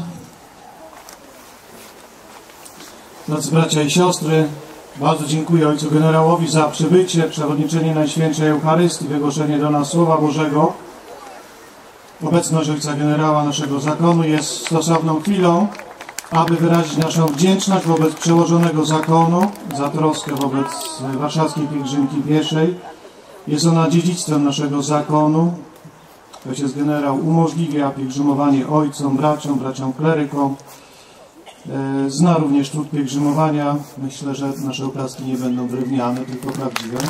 Drodzy bracia i siostry, bardzo dziękuję Ojcu Generałowi za przybycie, przewodniczenie Najświętszej Eucharystii, wygłoszenie do nas Słowa Bożego. Obecność Ojca Generała naszego zakonu jest stosowną chwilą, aby wyrazić naszą wdzięczność wobec przełożonego zakonu za troskę wobec warszawskiej pielgrzymki pieszej. Jest ona dziedzictwem naszego zakonu. Ojciec Generał umożliwia pielgrzymowanie ojcom, braciom, braciom klerykom. Zna również trud pielgrzymowania. Myślę, że nasze oklaski nie będą drewniane, tylko prawdziwe.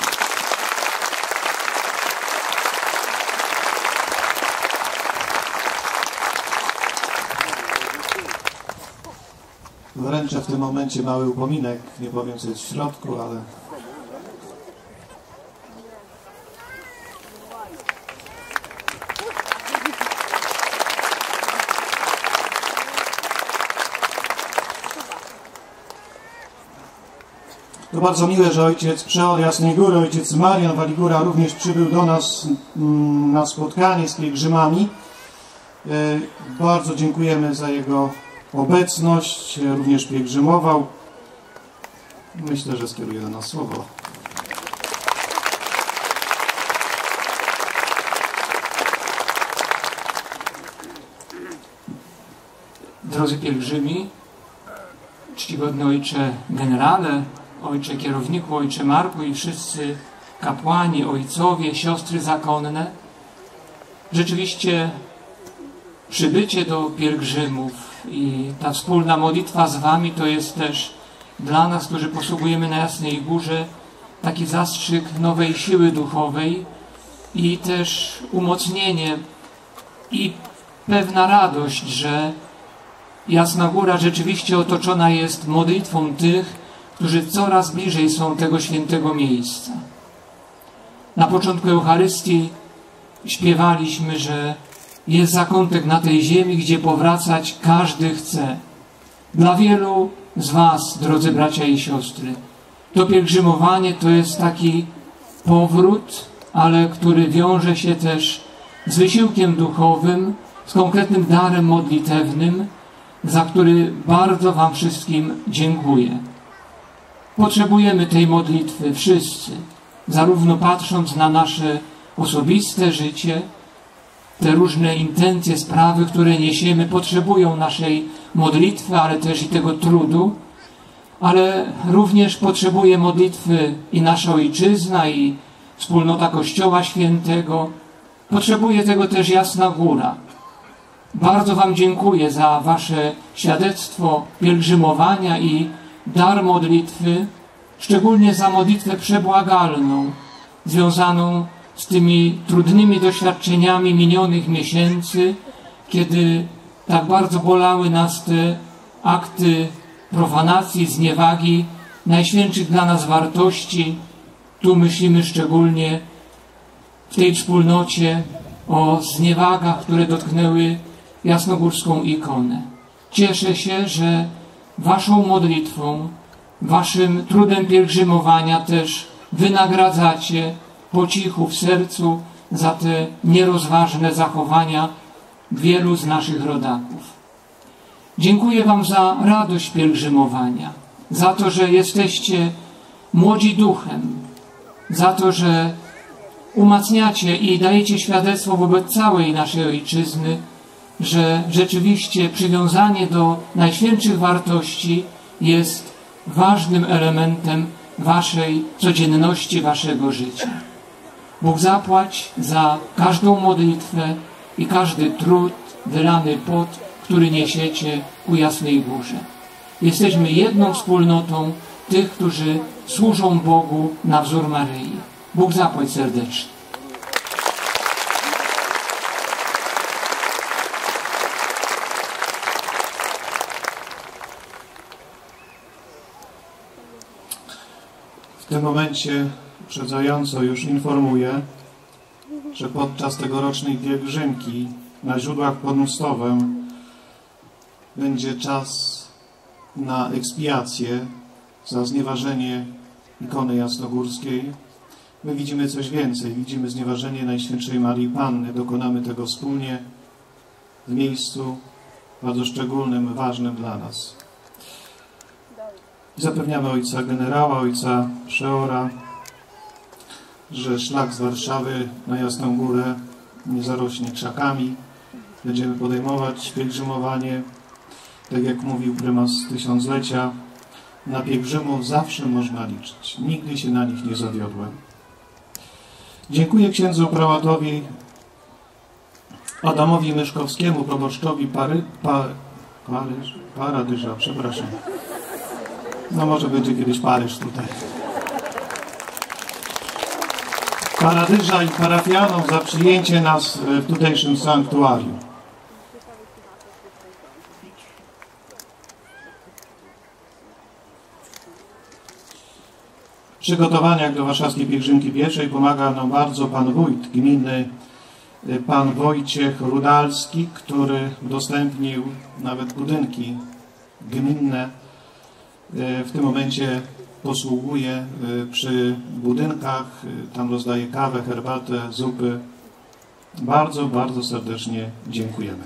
Wręczę w tym momencie mały upominek, nie powiem co jest w środku, ale... To bardzo miłe, że ojciec przeor Jasnej Góry, ojciec Marian Waligura również przybył do nas na spotkanie z pielgrzymami. Bardzo dziękujemy za jego obecność, również pielgrzymował. Myślę, że skieruje do nas słowo. Drodzy pielgrzymi, czcigodny ojcze generale, ojcze kierowniku, ojcze Marku i wszyscy kapłani, ojcowie, siostry zakonne, rzeczywiście przybycie do pielgrzymów i ta wspólna modlitwa z wami to jest też dla nas, którzy posługujemy na Jasnej Górze, taki zastrzyk nowej siły duchowej i też umocnienie i pewna radość, że Jasna Góra rzeczywiście otoczona jest modlitwą tych, którzy coraz bliżej są tego świętego miejsca. Na początku Eucharystii śpiewaliśmy, że jest zakątek na tej ziemi, gdzie powracać każdy chce. Dla wielu z was, drodzy bracia i siostry, to pielgrzymowanie to jest taki powrót, ale który wiąże się też z wysiłkiem duchowym, z konkretnym darem modlitewnym, za który bardzo wam wszystkim dziękuję. Potrzebujemy tej modlitwy wszyscy, zarówno patrząc na nasze osobiste życie, te różne intencje, sprawy, które niesiemy, potrzebują naszej modlitwy, ale też i tego trudu, ale również potrzebuje modlitwy i nasza ojczyzna, i wspólnota Kościoła Świętego. Potrzebuje tego też Jasna Góra. Bardzo wam dziękuję za wasze świadectwo pielgrzymowania i dar modlitwy, szczególnie za modlitwę przebłagalną, związaną z tymi trudnymi doświadczeniami minionych miesięcy, kiedy tak bardzo bolały nas te akty profanacji, zniewagi najświętszych dla nas wartości. Tu myślimy szczególnie w tej wspólnocie o zniewagach, które dotknęły jasnogórską ikonę. Cieszę się, że waszą modlitwą, waszym trudem pielgrzymowania też wynagradzacie po cichu w sercu za te nierozważne zachowania wielu z naszych rodaków. Dziękuję wam za radość pielgrzymowania, za to, że jesteście młodzi duchem, za to, że umacniacie i dajecie świadectwo wobec całej naszej ojczyzny, że rzeczywiście przywiązanie do najświętszych wartości jest ważnym elementem waszej codzienności, waszego życia. Bóg zapłać za każdą modlitwę i każdy trud, wylany pot, który niesiecie ku Jasnej Górze. Jesteśmy jedną wspólnotą tych, którzy służą Bogu na wzór Maryi. Bóg zapłać serdecznie. tym momencie uprzedzająco już informuję, że podczas tegorocznej pielgrzymki na źródłach pod Mostowem będzie czas na ekspiację za znieważenie ikony jasnogórskiej. My widzimy coś więcej, widzimy znieważenie Najświętszej Marii Panny. Dokonamy tego wspólnie w miejscu bardzo szczególnym, ważnym dla nas. I zapewniamy ojca generała, ojca przeora, że szlak z Warszawy na Jasną Górę nie zarośnie krzakami. Będziemy podejmować pielgrzymowanie, tak jak mówił prymas tysiąclecia, na pielgrzymów zawsze można liczyć. Nigdy się na nich nie zawiodłem. Dziękuję księdzu prałatowi Adamowi Myszkowskiemu, proboszczowi Pary, pa, Paryż, Paradyża, przepraszam. No może będzie kiedyś Paryż tutaj. Paradyża i parafianom za przyjęcie nas w tutejszym sanktuarium. W przygotowaniach do warszawskiej pielgrzymki pierwszej pomaga nam bardzo pan wójt gminy, pan Wojciech Rudalski, który udostępnił nawet budynki gminne. W tym momencie posługuje przy budynkach, tam rozdaje kawę, herbatę, zupy. Bardzo, bardzo serdecznie dziękujemy.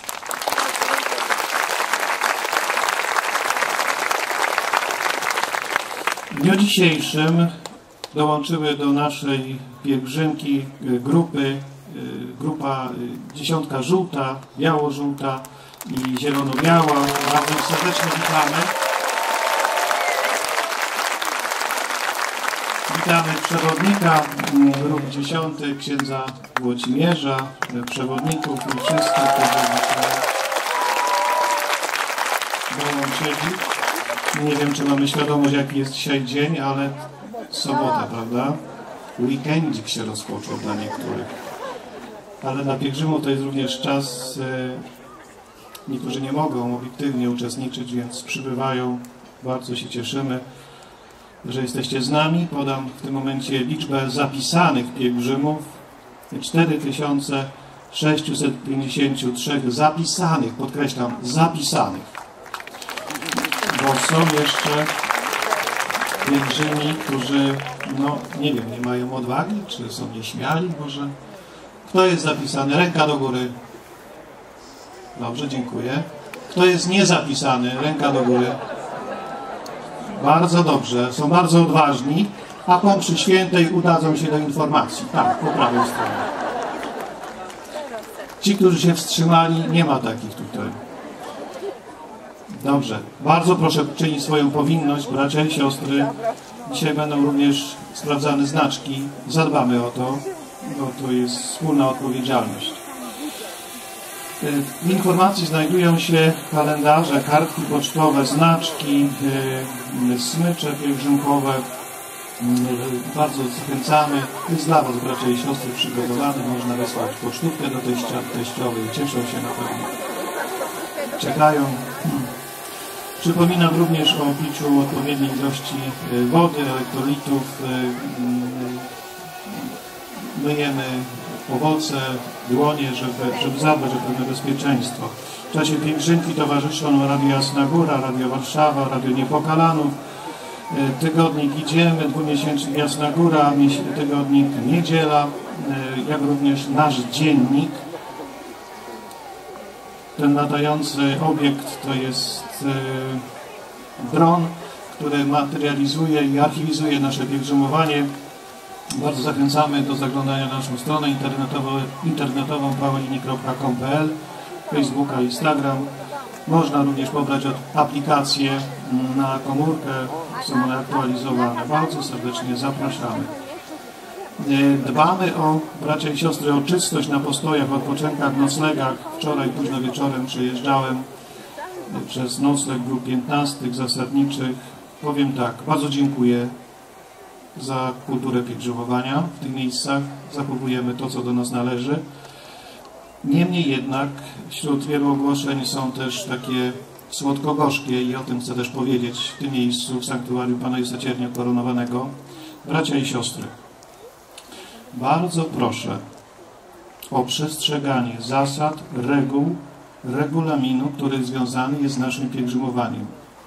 W dniu dzisiejszym dołączyły do naszej pielgrzymki grupy, grupa dziesiątka żółta, biało-żółta i zielono-biała. Bardzo serdecznie witamy. Witamy przewodnika grup dziesiątych, księdza Włodzimierza, przewodników i wszystkich, którzy dołączyli. Nie wiem, czy mamy świadomość, jaki jest dzisiaj dzień, ale sobota, prawda? Weekendzik się rozpoczął dla niektórych. Ale na pielgrzymu to jest również czas, niektórzy nie mogą obiektywnie uczestniczyć, więc przybywają. Bardzo się cieszymy, że jesteście z nami. Podam w tym momencie liczbę zapisanych pielgrzymów. cztery tysiące sześćset pięćdziesiąt trzy zapisanych, podkreślam, zapisanych. Bo są jeszcze pielgrzymi, którzy, no nie wiem, nie mają odwagi, czy są nieśmiali może. Kto jest zapisany? Ręka do góry. Dobrze, dziękuję. Kto jest niezapisany? Ręka do góry. Bardzo dobrze, są bardzo odważni, a po mszy świętej udadzą się do informacji. Tak, po prawej stronie. Ci, którzy się wstrzymali, nie ma takich tutaj. Dobrze, bardzo proszę czynić swoją powinność, bracia i siostry. Dzisiaj będą również sprawdzane znaczki. Zadbamy o to, bo to jest wspólna odpowiedzialność. W informacji znajdują się kalendarze, kartki pocztowe, znaczki, smycze pielgrzymkowe. Bardzo zachęcamy. Jest dla Was, bracia i siostry, przygotowany. Można wysłać pocztówkę do teściowej. Cieszą się na pewno. Czekają. Przypominam również o piciu odpowiedniej ilości wody, elektrolitów. Myjemy owoce, dłonie, żeby, żeby zadbać o pewne bezpieczeństwo. W czasie pielgrzymki towarzyszą Radio Jasna Góra, Radio Warszawa, Radio Niepokalanów, tygodnik Idziemy, dwumiesięcznik Jasna Góra, tygodnik Niedziela, jak również nasz dziennik. Ten nadający obiekt to jest dron, który materializuje i archiwizuje nasze pielgrzymowanie. Bardzo zachęcamy do zaglądania na naszą stronę internetową, internetową paulini kropka com kropka p l, Facebooka, Instagram. Można również pobrać aplikacje na komórkę, są one aktualizowane. Bardzo serdecznie zapraszamy. Dbamy o, bracia i siostry, o czystość na postojach, odpoczynkach, noclegach. Wczoraj późno wieczorem przyjeżdżałem przez nocleg grup piętnastych, zasadniczych. Powiem tak, bardzo dziękuję za kulturę pielgrzymowania w tych miejscach. Zachowujemy to, co do nas należy. Niemniej jednak wśród wielu ogłoszeń są też takie słodko-gorzkie i o tym chcę też powiedzieć w tym miejscu, w sanktuarium Pana Jezusa Ciernia Koronowanego. Bracia i siostry, bardzo proszę o przestrzeganie zasad, reguł, regulaminu, który związany jest z naszym pielgrzymowaniem.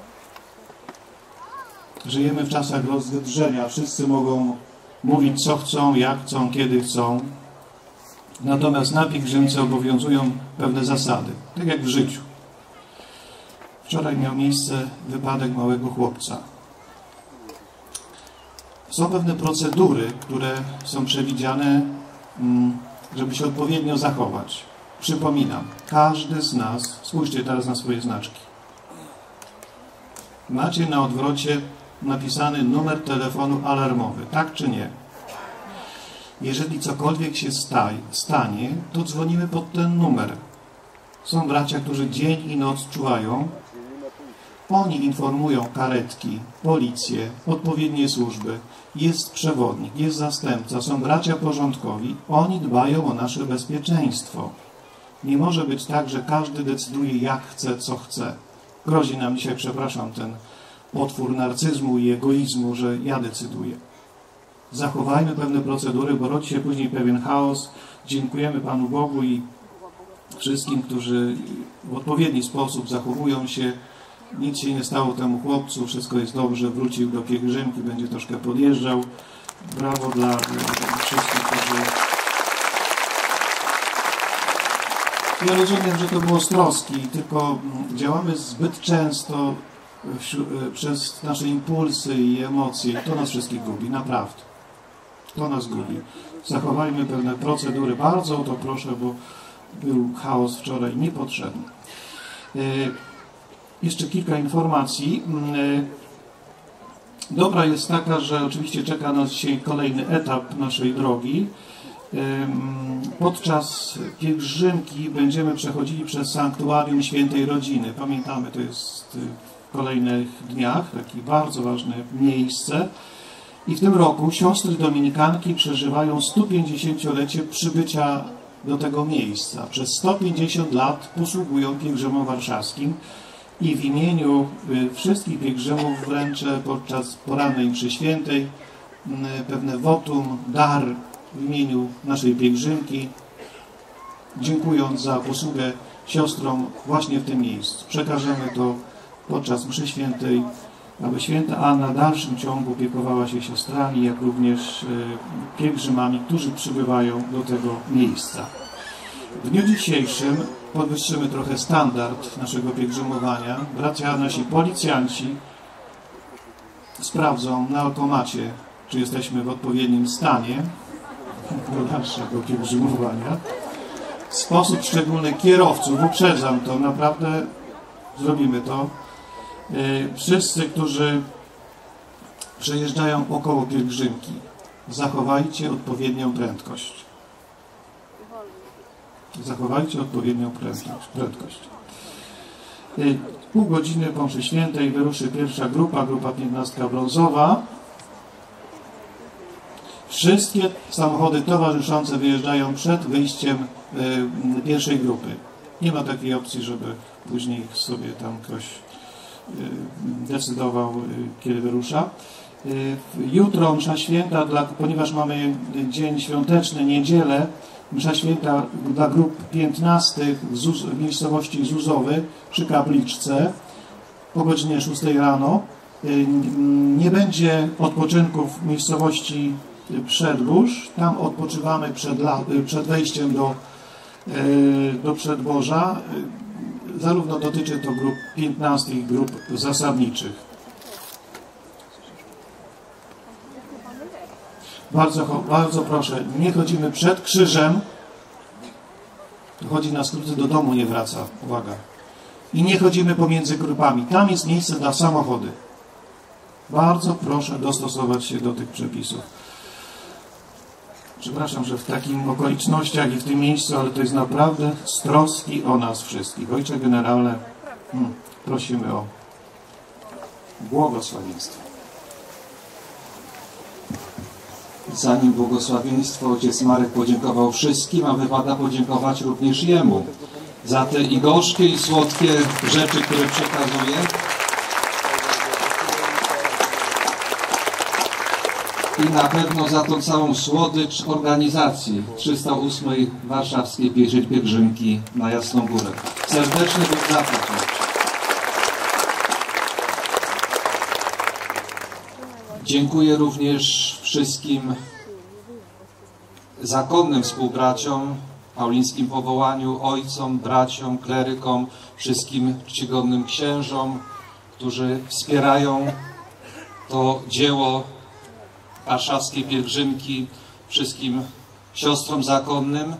Żyjemy w czasach rozwydrzenia, wszyscy mogą mówić co chcą, jak chcą, kiedy chcą. Natomiast na pielgrzymce obowiązują pewne zasady, tak jak w życiu. Wczoraj miał miejsce wypadek małego chłopca. Są pewne procedury, które są przewidziane, żeby się odpowiednio zachować. Przypominam, każdy z nas, spójrzcie teraz na swoje znaczki. Macie na odwrocie napisany numer telefonu alarmowy, tak czy nie? Jeżeli cokolwiek się staj, stanie, to dzwonimy pod ten numer. Są bracia, którzy dzień i noc czuwają. Oni informują karetki, policję, odpowiednie służby. Jest przewodnik, jest zastępca, są bracia porządkowi. Oni dbają o nasze bezpieczeństwo. Nie może być tak, że każdy decyduje jak chce, co chce. Grozi nam dzisiaj, przepraszam, ten potwór narcyzmu i egoizmu, że ja decyduję. Zachowajmy pewne procedury, bo rodzi się później pewien chaos. Dziękujemy Panu Bogu i wszystkim, którzy w odpowiedni sposób zachowują się. Nic się nie stało temu chłopcu, wszystko jest dobrze, wrócił do pielgrzymki, będzie troszkę podjeżdżał. Brawo dla wszystkich, którzy... Ja rozumiem, że to było z troski, tylko działamy zbyt często przez nasze impulsy i emocje i to nas wszystkich gubi, naprawdę. To nas gubi. Zachowajmy pewne procedury. Bardzo o to proszę, bo był chaos wczoraj niepotrzebny. Jeszcze kilka informacji. Dobra jest taka, że oczywiście czeka nas dzisiaj kolejny etap naszej drogi. Podczas pielgrzymki będziemy przechodzili przez sanktuarium Świętej Rodziny. Pamiętamy, to jest w kolejnych dniach takie bardzo ważne miejsce. I w tym roku siostry dominikanki przeżywają sto pięćdziesięciolecie przybycia do tego miejsca. Przez sto pięćdziesiąt lat posługują pielgrzymom warszawskim i w imieniu wszystkich pielgrzymów wręczę podczas porannej mszy świętej pewne wotum, dar w imieniu naszej pielgrzymki, dziękując za posługę siostrom właśnie w tym miejscu. Przekażemy to podczas mszy świętej, aby święta Anna w dalszym ciągu opiekowała się siostrami, jak również pielgrzymami, którzy przybywają do tego miejsca. W dniu dzisiejszym podwyższymy trochę standard naszego pielgrzymowania. Bracia nasi policjanci sprawdzą na automacie, czy jesteśmy w odpowiednim stanie do naszego pielgrzymowania. W sposób szczególny kierowców, uprzedzam to, naprawdę zrobimy to. Wszyscy, którzy przejeżdżają około pielgrzymki, zachowajcie odpowiednią prędkość. Zachowajcie odpowiednią prędkość. Pół godziny po mszy świętej wyruszy pierwsza grupa, grupa piętnastka brązowa. Wszystkie samochody towarzyszące wyjeżdżają przed wyjściem y, pierwszej grupy. Nie ma takiej opcji, żeby później sobie tam ktoś y, decydował, y, kiedy wyrusza. Y, jutro msza święta, dla, ponieważ mamy dzień świąteczny, niedzielę, msza święta dla grup piętnastych w, Zuz, w miejscowości Zuzowy przy kapliczce po godzinie szóstej rano. Y, nie będzie odpoczynków w miejscowości Przedbóż, tam odpoczywamy przed, przed wejściem do, do Przedboża. Zarówno dotyczy to grup piętnastych i grup zasadniczych. Bardzo, bardzo proszę, nie chodzimy przed krzyżem. Chodzi na skróty, do domu nie wraca. Uwaga. I nie chodzimy pomiędzy grupami. Tam jest miejsce dla samochody. Bardzo proszę dostosować się do tych przepisów. Przepraszam, że w takich okolicznościach i w tym miejscu, ale to jest naprawdę z troski o nas wszystkich. Ojcze generale, hmm, prosimy o błogosławieństwo. Zanim błogosławieństwo ojciec Marek podziękował wszystkim, a wypada podziękować również jemu. za te i gorzkie, i słodkie rzeczy, które przekazuje. I na pewno za tą całą słodycz organizacji trzysta ósmej Warszawskiej Pielgrzymki na Jasną Górę. Serdecznie Bóg zapłać. Dziękuję również wszystkim zakonnym współbraciom, paulińskim powołaniu, ojcom, braciom, klerykom, wszystkim czcigodnym księżom, którzy wspierają to dzieło warszawskiej pielgrzymki, wszystkim siostrom zakonnym,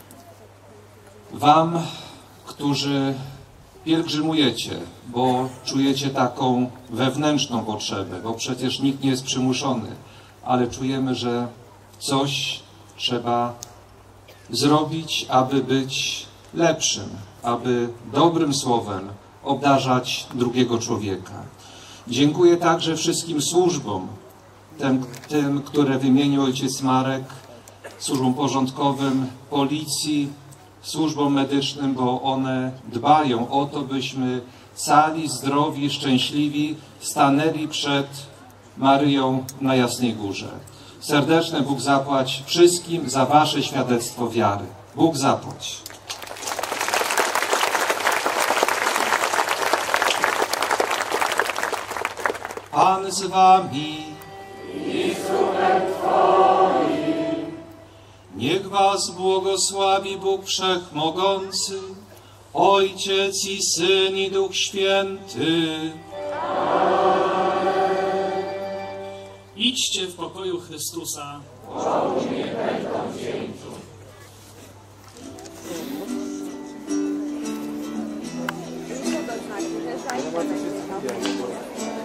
wam, którzy pielgrzymujecie, bo czujecie taką wewnętrzną potrzebę, bo przecież nikt nie jest przymuszony, ale czujemy, że coś trzeba zrobić, aby być lepszym, aby dobrym słowem obdarzać drugiego człowieka. Dziękuję także wszystkim służbom, tym, tym które wymienił ojciec Marek, służbom porządkowym, policji, służbom medycznym, bo one dbają o to, byśmy cali, zdrowi, szczęśliwi stanęli przed Maryją na Jasnej Górze. Serdeczne Bóg zapłać wszystkim za wasze świadectwo wiary. Bóg zapłać. Pan z wami. I z duchem twoim. Niech was błogosławi Bóg Wszechmogący, Ojciec i Syn i Duch Święty. Idźcie w pokoju Chrystusa. Bogu niech będą wdzięki. To znaczy, że